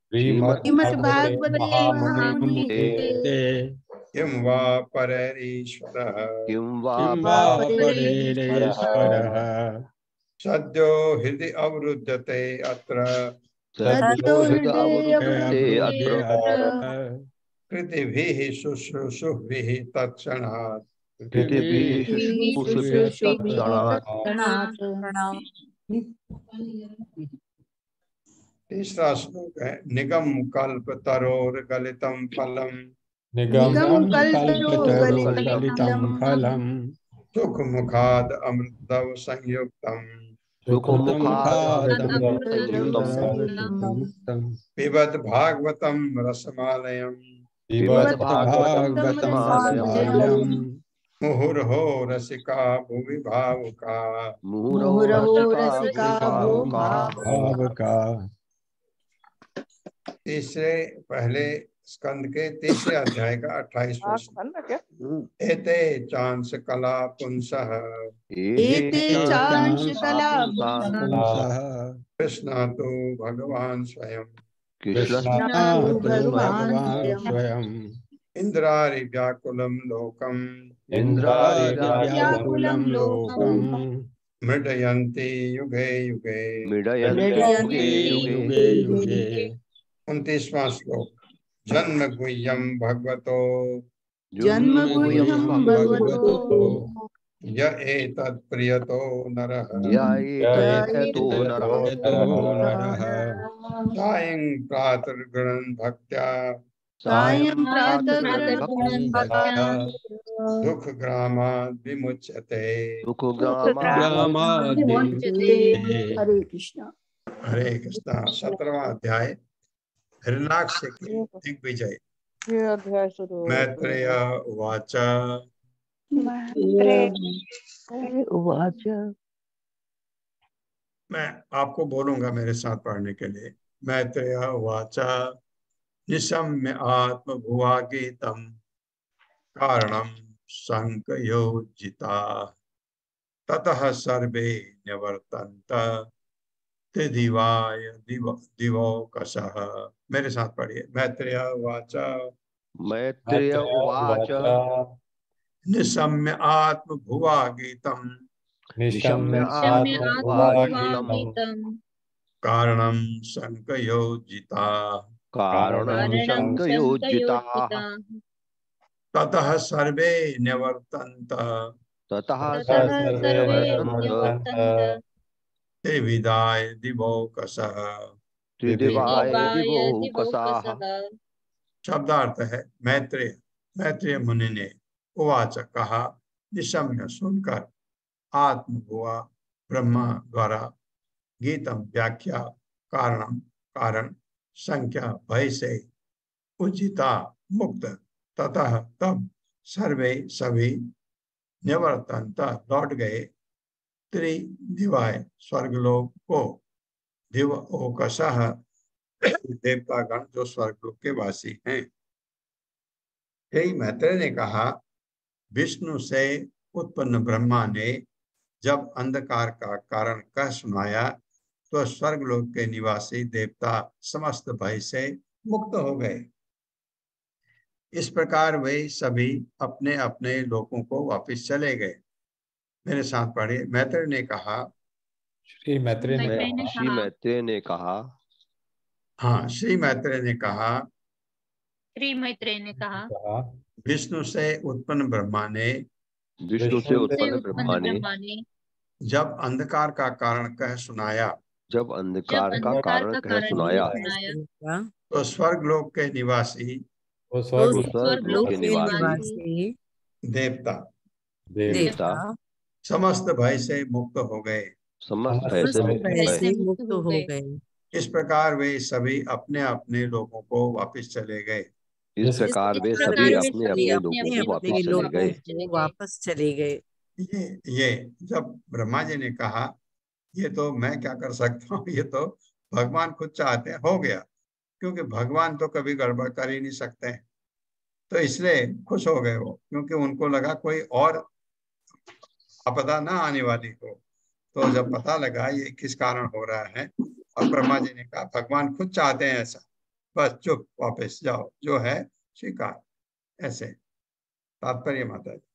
S1: किं वा परैरीश्वरः
S3: किं वा परैरीश्वरः
S1: सद्यो हृदि अवरुध्यते अत्र
S3: सद्यो हृदि अवरुध्यते अत्र
S1: कृतिभिः शुश्रूषुभिः तत्क्षणात्
S3: कृतिभिः शुश्रूषुभिः तत्क्षणात्।
S1: तीसरा श्लोक है। निगम कल्प तरोर गलितम फलम
S5: निगम कल्पतरुगलितं फलम्
S1: सुख मुखाद अमृतव संयुक्तम पिबत भागवतम रसमालयम मुहुर्हो रसिका भुवि भावुका तीसरे पहले स्कंद के तीसरे अध्याय का अट्ठाईसवां श्लोक। एते चांस कला पुंसः कृष्ण तो भगवान स्वयं इंद्रारि व्याकुलं लोकम्
S5: इंद्रार्याकुलं लोकम्
S1: मृडयन्ति युगे युगे
S3: मृडयन्ति युगे युगे
S1: उनतीसवां श्लोक। जन्म गुह्यम भगवतो
S5: जन्म गुह्यम भगवतो
S1: य एतत् प्रियतो नरः
S3: एततो नरः
S1: सायं प्रातर्गणं भक्त्या
S5: सायं
S3: प्रातर्गणं भक्त्या
S1: दुख ग्रामाद् विमुच्यते।
S3: दुःखग्रामाद् विमुच्यते।
S6: हरे कृष्णा।
S1: हरे कृष्णा। सत्रहवां अध्याय हिरण्याक्ष की दिग्विजय। मैत्रेय उवाच
S3: उवाच।
S1: मैं आपको बोलूंगा मेरे साथ पढ़ने के लिए। मैत्रेय उवाच निशम्य आत्मभुवागीतं कारणं संकयोजिता ततः सर्वे न्यवर्तन्त दिवाय दिव दिवौकसः। मेरे साथ पढ़िए। मैत्रेय उवाच
S3: मैत्रेय उवाच
S1: निशम्य आत्मभुवागीतं
S3: निशम्य आत्मभुवागीतं
S1: कारणं संकयोजिता
S3: कारणं संकयोजिता
S1: ततः सर्वे न्यवर्तन्त
S3: ततः सर्वे न्यवर्तन्त
S1: त्रिविधाय दिवौकसः।
S3: त्रिदिवाय दिवौकसाः।
S1: शब्दार्थ है मैत्रेय मैत्रेय मुनि ने उवाच कहा, निशम्य सुनकर, आत्मभुवा ब्रह्मा द्वारा, गीतम व्याख्या, कारणम कारण, संख्या भय से, उज्जिता मुक्त, ततः तब, सर्वे सभी, निवर्तन्त लौट गए, त्रिदिवाय स्वर्गलोक को, दिवौकसः देवतागण जो स्वर्गलोक के वासी हैं। यही मैत्रेय ने कहा, विष्णु से उत्पन्न ब्रह्मा ने जब अंधकार का कारण कह सुनाया तो स्वर्गलोक के निवासी देवता समस्त भय से मुक्त हो गए। इस प्रकार वे सभी अपने अपने लोकों को वापस चले गए। मेरे साथ पढ़िए। मैत्रेय ने कहा,
S7: श्री मैत्रेय ने कहा,
S3: श्री मैत्रेय ने कहा,
S1: हाँ श्री मैत्रेय ने कहा,
S2: श्री मैत्रेय ने कहा,
S1: विष्णु से उत्पन्न ब्रह्मा ने
S3: विष्णु से उत्पन्न ब्रह्मा ने
S1: जब अंधकार का कारण कह सुनाया
S3: जब अंधकार का कारण कह सुनाया
S1: तो स्वर्गलोक के निवासी
S7: वो
S3: तो
S7: स्वर्ग
S3: स्वर्गलोक के निवासी
S1: देवता
S3: देवता
S1: समस्त भय से मुक्त हो गए।
S3: समस्त भय से मुक्त
S5: से मुक्त हो गए।
S1: इस प्रकार वे सभी अपने अपने लोगों को वापस चले गए।
S3: इस प्रकार वे सभी अपने अपने लोगों को वापस चले गए
S5: वापस चले गए।
S1: ये ये जब ब्रह्मा जी ने कहा, ये तो मैं क्या कर सकता हूँ, ये तो भगवान खुद चाहते हैं, हो गया, क्योंकि भगवान तो कभी गड़बड़ कर ही नहीं सकते हैं। तो इसलिए खुश हो गए वो, क्योंकि उनको लगा कोई और आपदा ना आने वाली हो। तो जब पता लगा ये किस कारण हो रहा है, और ब्रह्मा जी ने कहा भगवान खुद चाहते हैं ऐसा, बस चुप, वापस जाओ, जो है स्वीकार। ऐसे तात्पर्य माता जी।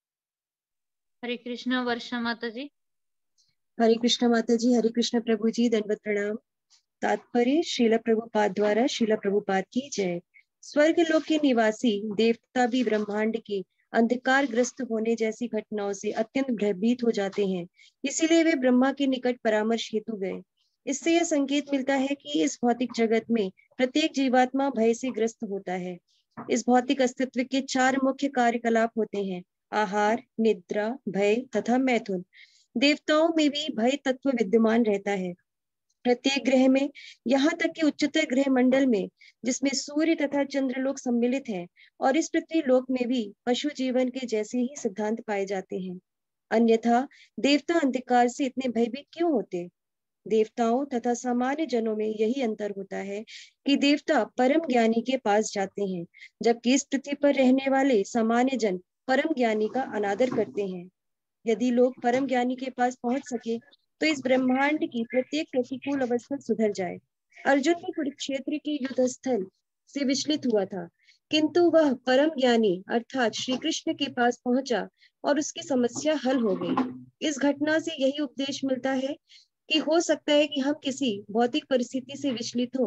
S2: हरे कृष्णा। वर्षा माता जी।
S8: हरे कृष्ण माता जी। हरे कृष्ण प्रभु जी। दंडवत प्रणाम। तात्पर्य श्रील प्रभुपाद द्वारा श्रील प्रभुपाद की जय। स्वर्ग लोक के निवासी देवता भी ब्रह्मांड के अंधकार ग्रस्त होने जैसी घटनाओं से अत्यंत भयभीत हो जाते हैं, इसीलिए वे ब्रह्मा के निकट परामर्श हेतु गए। इससे यह संकेत मिलता है कि इस भौतिक जगत में प्रत्येक जीवात्मा भय से ग्रस्त होता है। इस भौतिक अस्तित्व के चार मुख्य कार्यकलाप होते हैं: आहार, निद्रा, भय तथा मैथुन। देवताओं में भी भय तत्व विद्यमान रहता है। प्रत्येक ग्रह में, यहाँ तक कि उच्चतर ग्रह मंडल में, जिसमें सूर्य तथा चंद्रलोक सम्मिलित हैं, और इस पृथ्वी लोक में भी पशु जीवन के जैसे ही सिद्धांत पाए जाते हैं। अन्यथा देवता अंधकार से इतने भयभीत क्यों होते? देवताओं तथा सामान्य जनों में यही अंतर होता है कि देवता परम ज्ञानी के पास जाते हैं, जबकि इस पृथ्वी पर रहने वाले सामान्य जन परम ज्ञानी का अनादर करते हैं। यदि लोग परम ज्ञानी के पास पहुंच सके तो इस ब्रह्मांड की प्रत्येक प्रतिकूल अवस्था सुधर जाए। अर्जुन भी कुरुक्षेत्र के युद्ध स्थल से विचलित हुआ था, किंतु वह परम ज्ञानी अर्थात श्री कृष्ण के पास पहुंचा और उसकी समस्या हल हो गई। इस घटना से यही उपदेश मिलता है कि हो सकता है कि हम किसी भौतिक परिस्थिति से विचलित हो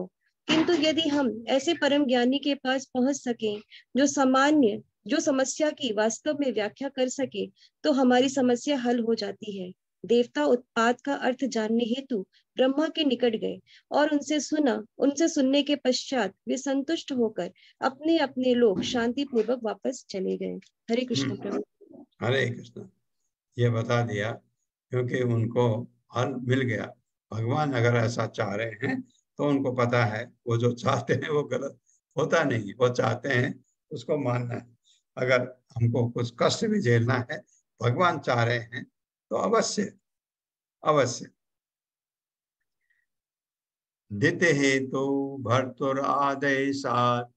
S8: किंतु यदि हम ऐसे परम ज्ञानी के पास पहुंच सकें जो सामान्य जो समस्या की वास्तव में व्याख्या कर सके, तो हमारी समस्या हल हो जाती है। देवता उत्पात का अर्थ जानने हेतु ब्रह्मा के निकट गए और उनसे सुना। उनसे सुनने के पश्चात वे संतुष्ट होकर अपने अपने लोग शांति पूर्वक वापस चले गए। हरे कृष्ण प्रभु।
S1: हरे कृष्ण। ये बता दिया क्योंकि उनको हल मिल गया। भगवान अगर ऐसा चाह रहे हैं तो उनको पता है वो जो चाहते हैं वो गलत होता नहीं, वो चाहते हैं उसको मानना है। अगर हमको कुछ कष्ट भी झेलना है, भगवान चाह रहे हैं तो अवश्य अवश्य। दिते हेतु भर्तुर आदेशात्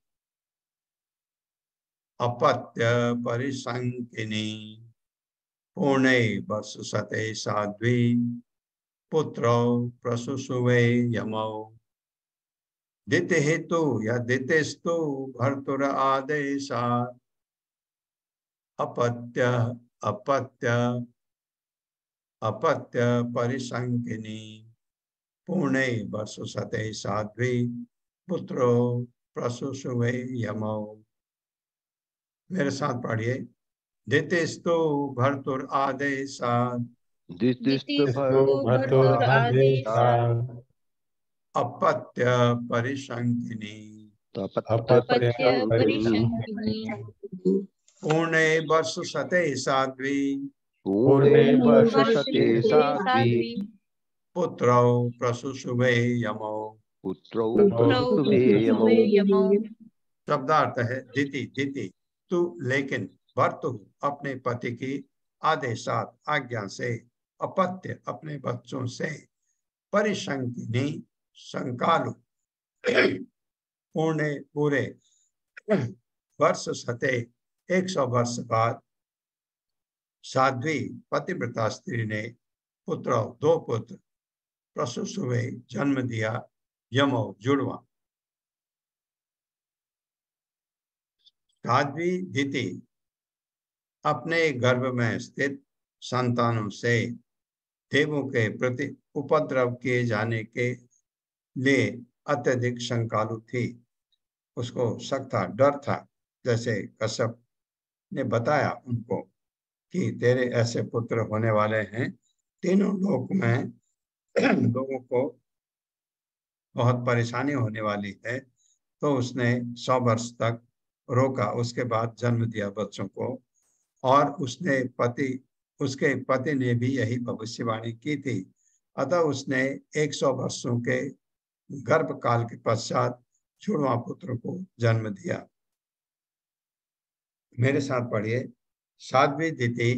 S1: अपत्य परिसंकिनी पूर्णे वर्षसते साध्वी पुत्रो प्रसुसुवे यमौ। दिते हेतु या दितेस्तु भर्तुर आदेशात् अपत्य अपत्य अपत्य परिसंकिनी पूर्णे वर्षसते साध्वी पुत्रो प्रसुसुवे यमौ। मेरे साथ पढ़िए। दितेस्तु भर्तुर आदेशात् अपत्य परिसंकिनी पूर्णे वर्षसते साध्वी पुत्रौ प्रसुसुवे यमौ। शब्दार्थ है दिति दिति तू लेकिन भर्तु अपने पति की आदेशात आज्ञा से अपत्य अपने बच्चों से परिसंकिनी संकालु पूर्णे पूरे वर्ष सते एक सौ वर्ष बाद साध्वी पतिव्रता स्त्री ने पुत्र दो पुत्र प्रसुसुवे जन्म दिया यमो जुड़वा। साध्वी दिति अपने गर्भ में स्थित संतानों से देवों के प्रति उपद्रव किए जाने के लिए अत्यधिक शंकालु थी। उसको शक था, डर था। जैसे कश्यप ने बताया उनको कि तेरे ऐसे पुत्र होने वाले हैं, तीनों लोक में लोगों को बहुत परेशानी होने वाली है। तो उसने सौ वर्ष तक रोका, उसके बाद जन्म दिया बच्चों को। और उसने पति उसके पति ने भी यही भविष्यवाणी की थी। अतः उसने एक सौ वर्षों के गर्भ काल के पश्चात जुड़वा पुत्र को जन्म दिया। मेरे साथ पढ़िए। साध्वी दिति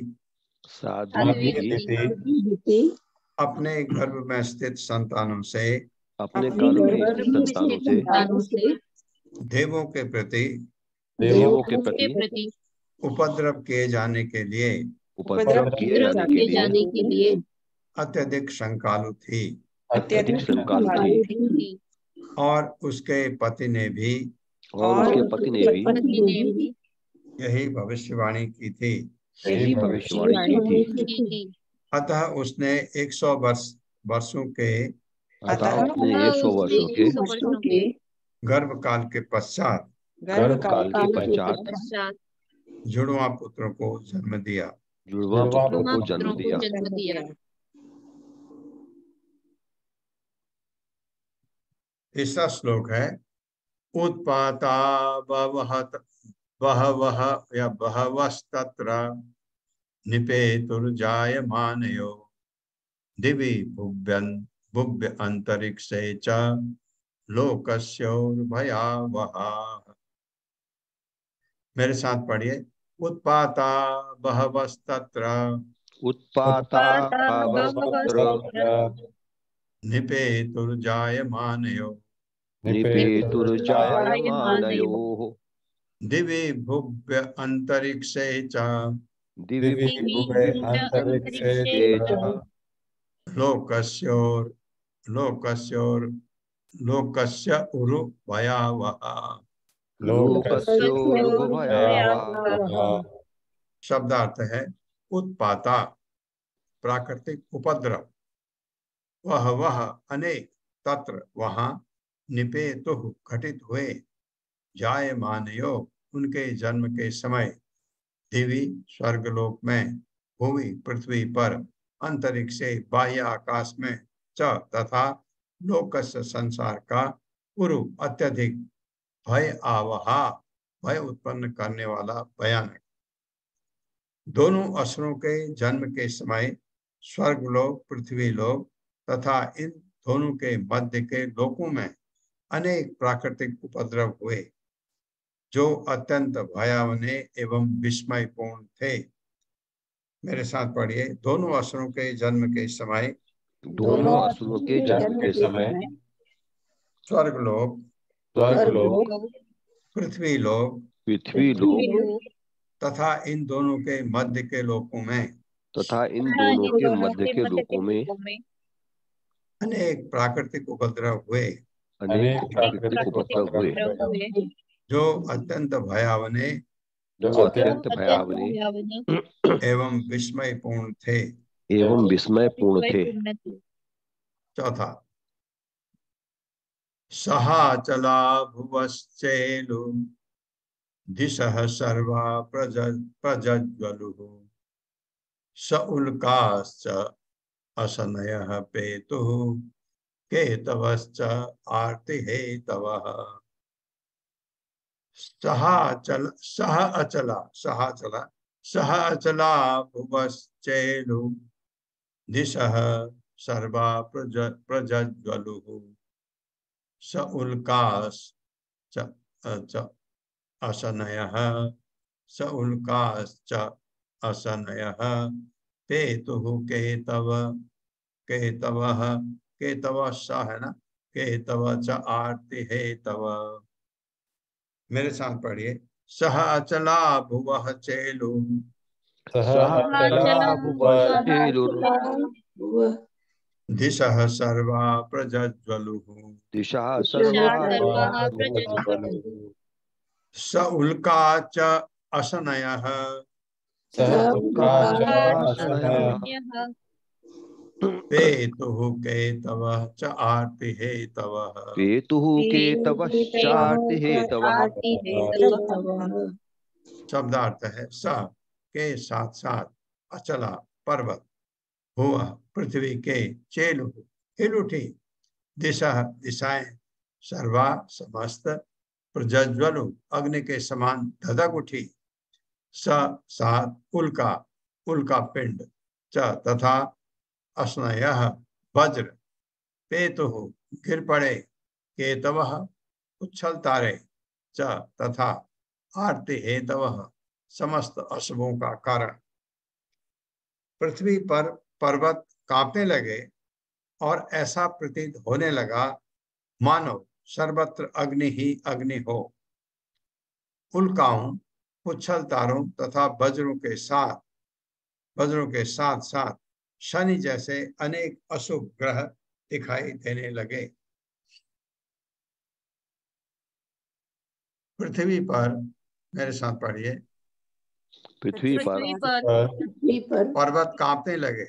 S1: अपने गर्भ में स्थित संतानों से
S3: अपने गर्भ में स्थित संतानों से
S1: देवों के प्रति
S3: देवों के प्रति
S1: उपद्रव किए जाने के लिए
S3: उपद्रव किए जाने के लिए
S1: अत्यधिक शंकालु थी
S3: अत्यधिक शंकालु थी।
S1: और उसके पति ने भी
S3: और उसके पति ने भी
S1: यही भविष्यवाणी की थी
S3: यही भविष्यवाणी की थी।
S1: अतः उसने एक सौ वर्ष वर्षों के
S3: अतः उसने एक सौ वर्षों के
S1: गर्भ काल के पश्चात
S3: गर्भ काल के पश्चात
S1: जुड़वा पुत्रों को जन्म दिया
S3: जुड़वा पुत्रों को जन्म दिया।
S1: तीसरा श्लोक है उत्पाता बवहत बहवः या बहवस्तत्र निपेतुर्जायमानयो दिवि भुव्यन् भुव्य अंतरिक्षे च लोकस्योर्भयावहाः। मेरे साथ पढ़िए। उत्पाता बहवस्तत्र
S3: उत्पाता बहवस्तत्र
S1: निपेतुर्जायमानयो
S3: निपेतुर्जायमानयोः
S1: दिवि भुव्य अंतरिक्षे च
S3: दिवि अंतरिक्षे च
S1: लोकस्योर लोकस्योर लोकस्य उरु भयावहा। शब्दार्थ है उत्पाता प्राकृतिक उपद्रव, वह वह अनेक, तत्र वहां, निपेतु घटित हुए, जायमानयो उनके जन्म के समय, दिवी स्वर्गलोक में, भूमि पृथ्वी पर, अंतरिक्षे बाह्य आकाश में, च तथा लोकस्य संसार का, पुरु अत्यधिक, भय आवहा भय उत्पन्न करने वाला, भयानक। दोनों असुरों के जन्म के समय स्वर्गलोक, पृथ्वी लोक तथा इन दोनों के मध्य के लोकों में अनेक प्राकृतिक उपद्रव हुए, जो अत्यंत भयावने एवं विस्मयपूर्ण थे। मेरे साथ पढ़िए। दोनों असुरों के जन्म के समय,
S3: दोनों असुरों के जन्म के समय
S1: स्वर्गलोक,
S7: स्वर्गलोक,
S1: पृथ्वी लोक,
S3: पृथ्वी लोक
S1: तथा इन दोनों के मध्य के लोकों में,
S3: तथा इन दोनों के मध्य के लोकों में
S1: अनेक प्राकृतिक उपद्रव हुए,
S3: अनेक प्राकृतिक उपद्रव हुए,
S1: जो अत्यंत भयावने
S3: जो अत्यंत भयावने
S1: एवं विस्मयपूर्ण थे।
S3: एवं विस्मयपूर्ण थे।
S1: चौथा, सहाचला भुवश्चेलु दिशः सर्वा प्रज्वलुः, स उल्काश्च असनयः पेतुः, केतवश्च आर्तिहेतवः। सहाचल सह अचला सहाचला सह अचला भुवश्चेलु दिशः सर्वा प्रज्वलुः, स उल्काश्च असनयः स उल्काश्च असनयः पेतुः केतव केतवः केतव स है ना, केतव च आर्तिहेतव। मेरे साथ पढ़िए। सह अचला भुवः चेलु, दिशः सर्वा प्रज्वलुः,
S3: दिशः सर्वा
S1: स उल्का च असनयः पेतुः केतवः च आर्तिहेतवः।
S3: पेतुः केतवश्चार्तिहेतवः।
S1: शब्दार्थ है स के साथ साथ, अचला पर्वत, हुआ पृथ्वी के, चेलु हिल उठी, दिशा दिशाएं, सर्वा समस्त, प्रज्वलु अग्नि के समान धधक उठी, स सात उल्का उल्का पिंड, च तथा अस्नयः वज्र, पेतुः गिर पड़े, केतवः उच्छल तारे, च तथा आर्ति हेतवः समस्त अशुभों का कारण। पृथ्वी पर पर्वत कांपने लगे और ऐसा प्रतीत होने लगा मानो सर्वत्र अग्नि ही अग्नि हो। उल्काओं, उच्छल तारों तथा वज्रों के साथ वज्रों के साथ साथ शनि जैसे अनेक अशुभ ग्रह दिखाई देने लगे। पृथ्वी पर, मेरे साथ पढ़िए।
S3: पृथ्वी पर
S1: पर्वत कांपने लगे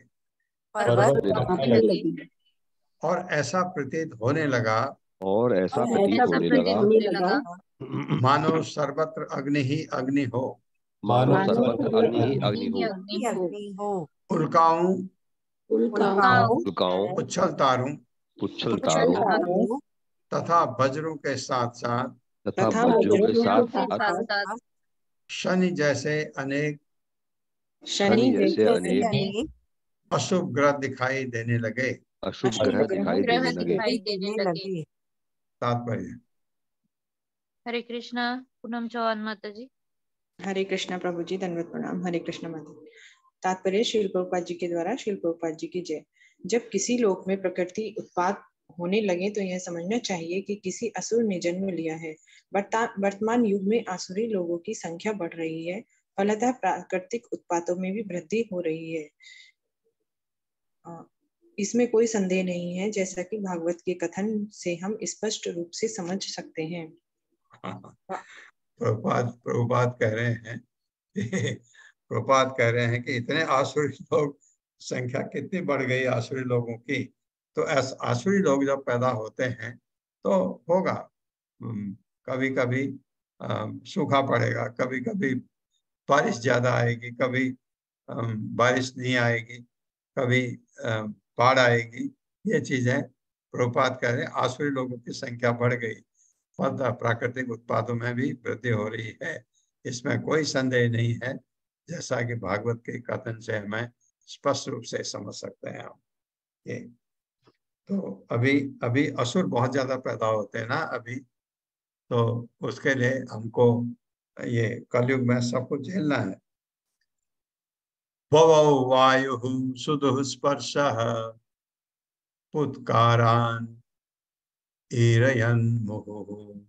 S1: और ऐसा प्रतीत होने लगा
S3: और ऐसा प्रतीत होने लगा
S1: मानो सर्वत्र अग्नि ही अग्नि हो।
S3: मानो सर्वत्र अग्नि ही अग्नि हो।
S1: उल्काओं
S3: उल्काओं,
S1: उच्छल तारों
S3: उच्छल तारों
S1: तथा वज्रों के साथ साथ
S3: तथा वज्रों के साथ
S1: शनि जैसे अनेक
S3: शनि जैसे अनेक
S1: अशुभ ग्रह दिखाई देने लगे।
S3: अशुभ ग्रह दिखाई देने लगे।
S1: तात्पर्य।
S2: हरे कृष्णा। पूनम चौहान माता जी।
S9: हरे कृष्णा प्रभु जी, धन्यवाद प्रणाम। हरे कृष्णा माता। तात्पर्य श्रील प्रभुपाद जी के द्वारा। श्रील प्रभुपाद जी की जय। जब किसी लोक में प्रकृति उत्पात होने लगे तो यह समझना चाहिए कि किसी असुर ने जन्म लिया है। वर्तमान युग में आसुरी लोगों की संख्या बढ़ रही है, फलतः प्राकृतिक उत्पातों में भी वृद्धि हो रही है, इसमें कोई संदेह नहीं है, जैसा कि भागवत के कथन से हम स्पष्ट रूप से समझ सकते हैं।
S1: प्रभुपाद प्रभुपाद कह रहे हैं प्रभुपाद कह रहे हैं कि इतने आसुरी लोग, संख्या कितनी बढ़ गई आसुरी लोगों की। तो ऐसे आसुरी लोग जब पैदा होते हैं तो होगा, कभी कभी सूखा पड़ेगा, कभी कभी बारिश ज्यादा आएगी, कभी बारिश नहीं आएगी, कभी बाढ़ आएगी। ये चीजें प्रभुपाद कह रहे हैं, आसुरी लोगों की संख्या बढ़ गई, फलतः प्राकृतिक उत्पादों में भी वृद्धि हो रही है, इसमें कोई संदेह नहीं है, जैसा कि भागवत के कथन से हमें स्पष्ट रूप से समझ सकते हैं हम। ये तो अभी अभी असुर बहुत ज्यादा पैदा होते हैं ना अभी, तो उसके लिए हमको ये कलयुग में सब कुछ झेलना है। भवौ वायुः सुदुः स्पर्शः पुत्कारान् ईरयन् मुहुः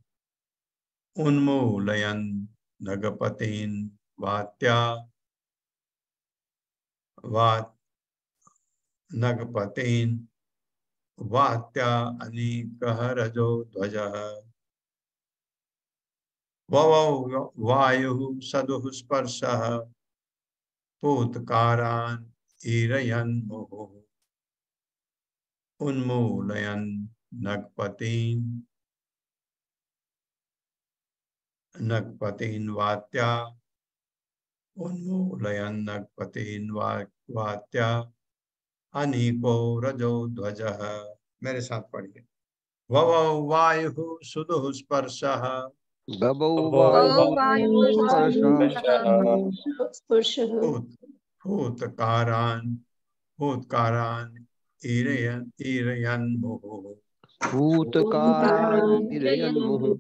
S1: उन्मूलयन् नगपतीन् वात्या वात नगपतीन् वात्या अनीकः रजो ध्वजः। ववौ वायुः सदुः स्पर्शः पूतकारान् ईरयन् मुहुः उन्मूलयन् नगपतीन् नगपतीन् वात्या उन्मूलयन् नगपतीन् वात्या अनीको रजो ध्वजः। मेरे साथ पढ़िए। ववौ वायुः सुदुः स्पर्शः पूतकारान् पूतकारान् ईरयन् ईरयन् मुहुः
S3: पूतकारान् ईरयन् मुहुः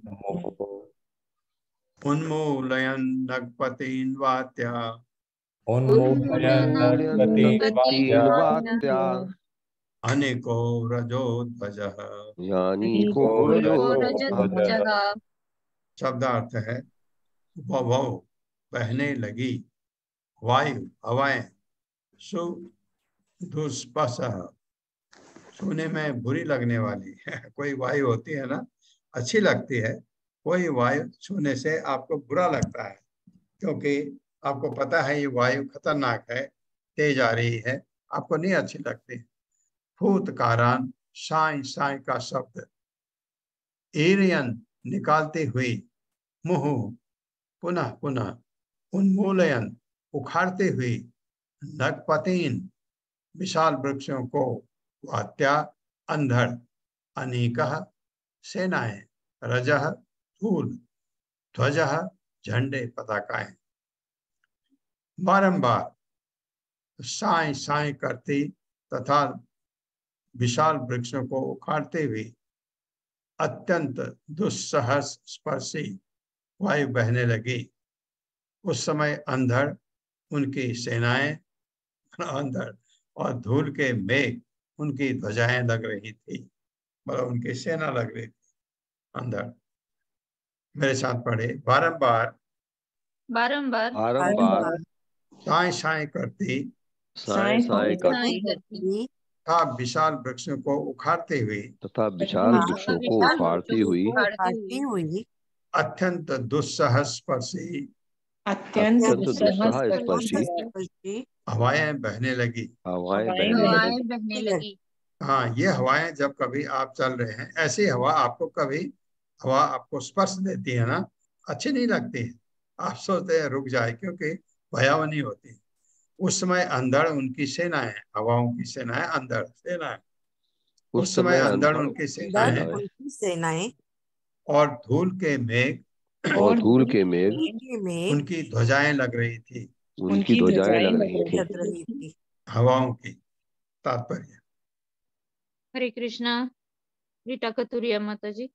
S1: उन्मूलयन् नगपतीन् वात्या
S7: उन्मूलयन् नगपतीन् वात्या
S1: अनेको रजो ध्वजः।
S3: यानीको रजो ध्वजः।
S1: शब्दार्थ है ववौ बहने लगी, वायु हवाएं, सु दुष्पसः छूने में बुरी लगने वाली है। कोई वायु होती है ना अच्छी लगती है, कोई वायु छूने से आपको बुरा लगता है, क्योंकि आपको पता है ये वायु खतरनाक है, तेज आ रही है, आपको नहीं अच्छी लगती। फूतकारान साई साई का शब्द, ईरयन निकालती हुई, मुहु पुनः पुनः, उन्मूलयन उखाड़ते हुई, नगपतीन विशाल वृक्षों को, वात्या अंधड़, अनेकः सेनाएं, रजः धूल, ध्वजः झंडे पताकाएं। बारंबार साई साई करती तथा विशाल वृक्षों को उखाड़ते हुए अत्यंत दुस्सह स्पर्शी वायु बहने लगी। उस समय अंधड़, उनकी सेनाएं, अंधड़ और धूल के मेघ उनकी ध्वजाएं लग रही थी, मतलब उनकी सेना लग रही थी अंधड़। मेरे साथ पढ़े। बारंबार
S2: बारंबार
S3: बारंबार
S1: साई साई करती
S3: साय साय करती
S1: तथा विशाल वृक्षों को उखाड़ते हुए
S3: तथा विशाल वृक्षों को उखाड़ती हुई
S1: अत्यंत दुस्सह स्पर्शी
S9: अत्यंत
S3: दुस्सह स्पर्शी
S1: हवाएं बहने लगी।
S3: हवाएं
S2: बहने लगी।
S1: हाँ, ये हवाएं जब कभी आप चल रहे हैं, ऐसी हवा आपको कभी हवा आपको स्पर्श देती है ना, अच्छी नहीं लगती है, आप सोचते हैं रुक जाए, क्योंकि भयावनी होती है। उस समय अंधड़ उनकी सेनाएं, हवाओं की सेनाएं, अंधड़ सेनाएं, उस समय अंधड़ उनकी सेनाएं
S5: सेनाएं
S1: और धूल के मेघ
S3: और धूल के मेघ
S1: उनकी ध्वजाएं लग रही थी,
S3: उनकी ध्वजाएं लग रही थी।
S1: हवाओं की। तात्पर्य।
S2: हरे कृष्णा। रीटा कतुरिया माता जी।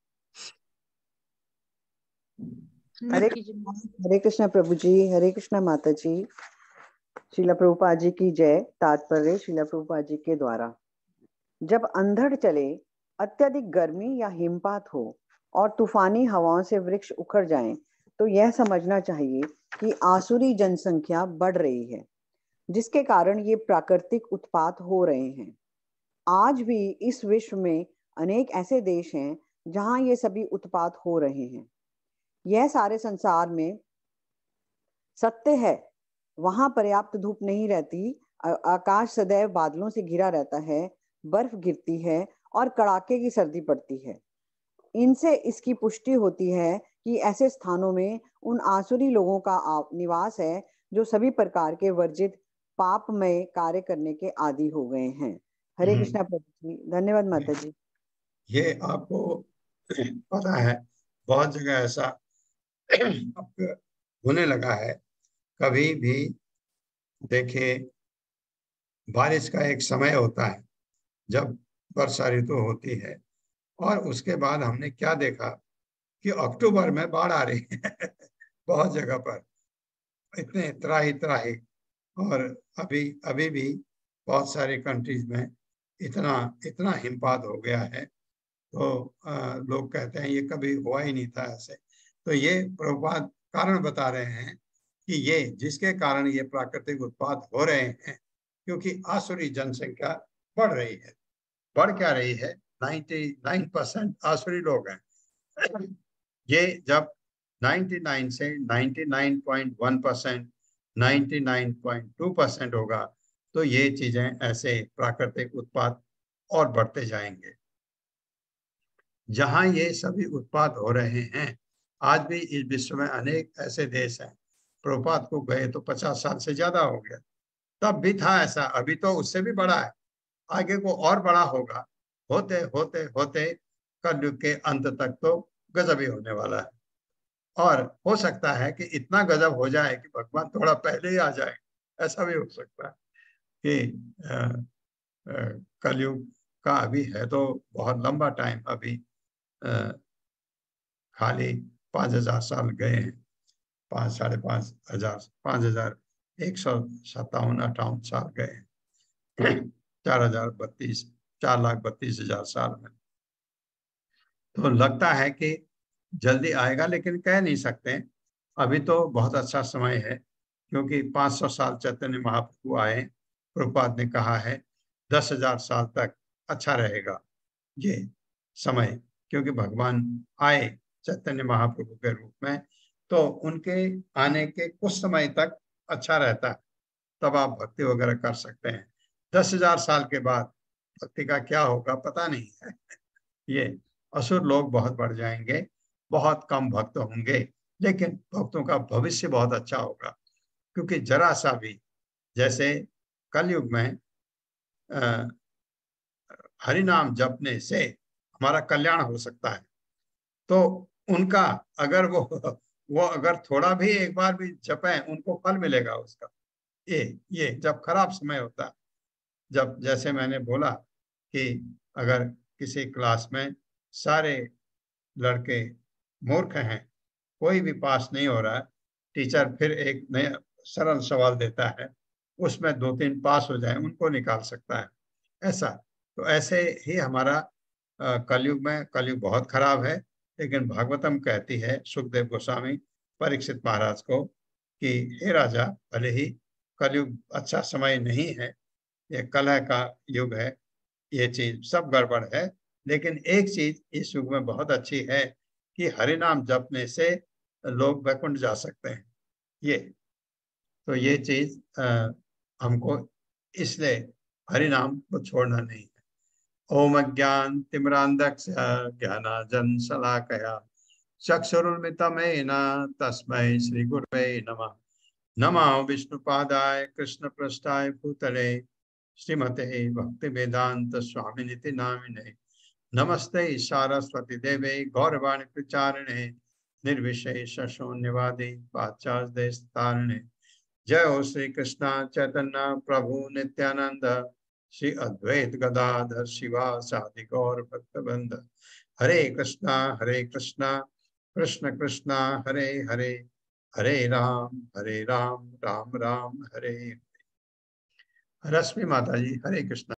S10: हरे हरे कृष्णा प्रभु जी, हरे कृष्णा माता जी। श्रीला प्रभुपाद जी की जय। तात्पर्य श्रीला प्रभुपाद जी के द्वारा। जब अंधड़ चले, अत्यधिक गर्मी या हिमपात हो और तूफानी हवाओं से वृक्ष उखड़ जाएं, तो यह समझना चाहिए कि आसुरी जनसंख्या बढ़ रही है, जिसके कारण ये प्राकृतिक उत्पात हो रहे हैं। आज भी इस विश्व में अनेक ऐसे देश हैं जहां ये सभी उत्पात हो रहे हैं। यह सारे संसार में सत्य है। वहां पर्याप्त धूप नहीं रहती, आकाश सदैव बादलों से घिरा रहता है, बर्फ गिरती है और कड़ाके की सर्दी पड़ती है। इनसे इसकी पुष्टि होती है कि ऐसे स्थानों में उन आसुरी लोगों का निवास है जो सभी प्रकार के वर्जित पापमय कार्य करने के आदी हो गए हैं। हरे कृष्णा प्रभु जी। धन्यवाद माता जी।
S1: ये आपको पता है बहुत जगह ऐसा अब होने लगा है। कभी भी देखिए, बारिश का एक समय होता है जब वर्षा ऋतु होती है, और उसके बाद हमने क्या देखा कि अक्टूबर में बाढ़ आ रही है बहुत जगह पर, इतने त्राही त्राही। और अभी अभी भी बहुत सारे कंट्रीज में इतना इतना हिमपात हो गया है, तो आ, लोग कहते हैं ये कभी हुआ ही नहीं था ऐसे। तो ये प्रभुपाद कारण बता रहे हैं कि ये जिसके कारण ये प्राकृतिक उत्पात हो रहे हैं, क्योंकि आसुरी जनसंख्या बढ़ रही है। बढ़ क्या रही है? निन्यानवे परसेंट आसुरी लोग हैं। ये जब निन्यानवे से निन्यानवे पॉइंट एक परसेंट, निन्यानवे पॉइंट दो परसेंट होगा, तो ये चीजें ऐसे प्राकृतिक उत्पाद और बढ़ते जाएंगे। जहां ये सभी उत्पाद हो रहे हैं, आज भी इस विश्व में अनेक ऐसे देश हैं, प्रभुपाद को गए तो पचास साल से ज्यादा हो गया, तब भी था ऐसा, अभी तो उससे भी बड़ा है, आगे को और बड़ा होगा। होते होते होते कलयुग के अंत तक तो गजब ही होने वाला है। और हो सकता है कि इतना गजब हो जाए कि भगवान थोड़ा पहले ही आ जाए, ऐसा भी हो सकता है कि आ, आ, कलयुग का अभी है तो बहुत लंबा टाइम, अभी आ, खाली पांच हजार साल गए हैं, पांच साढ़े पांच हजार पांच हजार एक सौ सत्तावन अट्ठावन साल गए हैं चार हजार बत्तीस चार लाख बत्तीस हजार साल में। तो लगता है कि जल्दी आएगा, लेकिन कह नहीं सकते। अभी तो बहुत अच्छा समय है, क्योंकि पाँच सौ साल चैतन्य महाप्रभु आए, प्रभुपाद ने कहा है दस हजार साल तक अच्छा रहेगा ये समय, क्योंकि भगवान आए चैतन्य महाप्रभु के रूप में, तो उनके आने के कुछ समय तक अच्छा रहता है, तब आप भक्ति वगैरह कर सकते हैं। दस हजार साल के बाद भक्ति का क्या होगा पता नहीं है। ये असुर लोग बहुत बढ़ जाएंगे, बहुत कम भक्त होंगे, लेकिन भक्तों का भविष्य बहुत अच्छा होगा, क्योंकि जरा सा भी, जैसे कलयुग में हरि नाम जपने से हमारा कल्याण हो सकता है, तो उनका अगर वो वो अगर थोड़ा भी एक बार भी जपें, उनको फल मिलेगा उसका। ये ये जब खराब समय होता है, जब जैसे मैंने बोला कि अगर किसी क्लास में सारे लड़के मूर्ख हैं, कोई भी पास नहीं हो रहा है, टीचर फिर एक नया सरल सवाल देता है, उसमें दो तीन पास हो जाए, उनको निकाल सकता है ऐसा। तो ऐसे ही हमारा कलयुग में, कलयुग बहुत खराब है, लेकिन भागवतम कहती है सुखदेव गोस्वामी परीक्षित महाराज को कि हे राजा, भले ही कलयुग अच्छा समय नहीं है, ये कलह का युग है, ये चीज सब गड़बड़ है, लेकिन एक चीज इस युग में बहुत अच्छी है कि हरि नाम जपने से लोग वैकुंठ जा सकते हैं। ये तो ये चीज आ, हमको इसलिए हरि नाम को छोड़ना नहीं है। ओम अज्ञान तिमिरांधस्य ज्ञानांजन शलाकया चक्षुरुन्मिलितं तस्मै श्री गुरवे नमः। नमः विष्णुपादाय कृष्ण पृष्ठाय भूतले श्रीमते भक्ति वेदांत स्वामिनिति नामिने। नमस्ते सारस्वती देवे गौरवाणी प्रचारिणे निर्विशेष शून्यवादी पाश्चात्य जय हो श्री कृष्ण चैतन्य प्रभु नित्यानंद श्री अद्वैत गदाधर शिवा सादि गौर भक्तवृंद। हरे कृष्णा हरे कृष्णा कृष्ण कृष्णा हरे हरे, हरे राम हरे राम राम राम हरे हरे। रश्मि माता जी, हरे कृष्णा।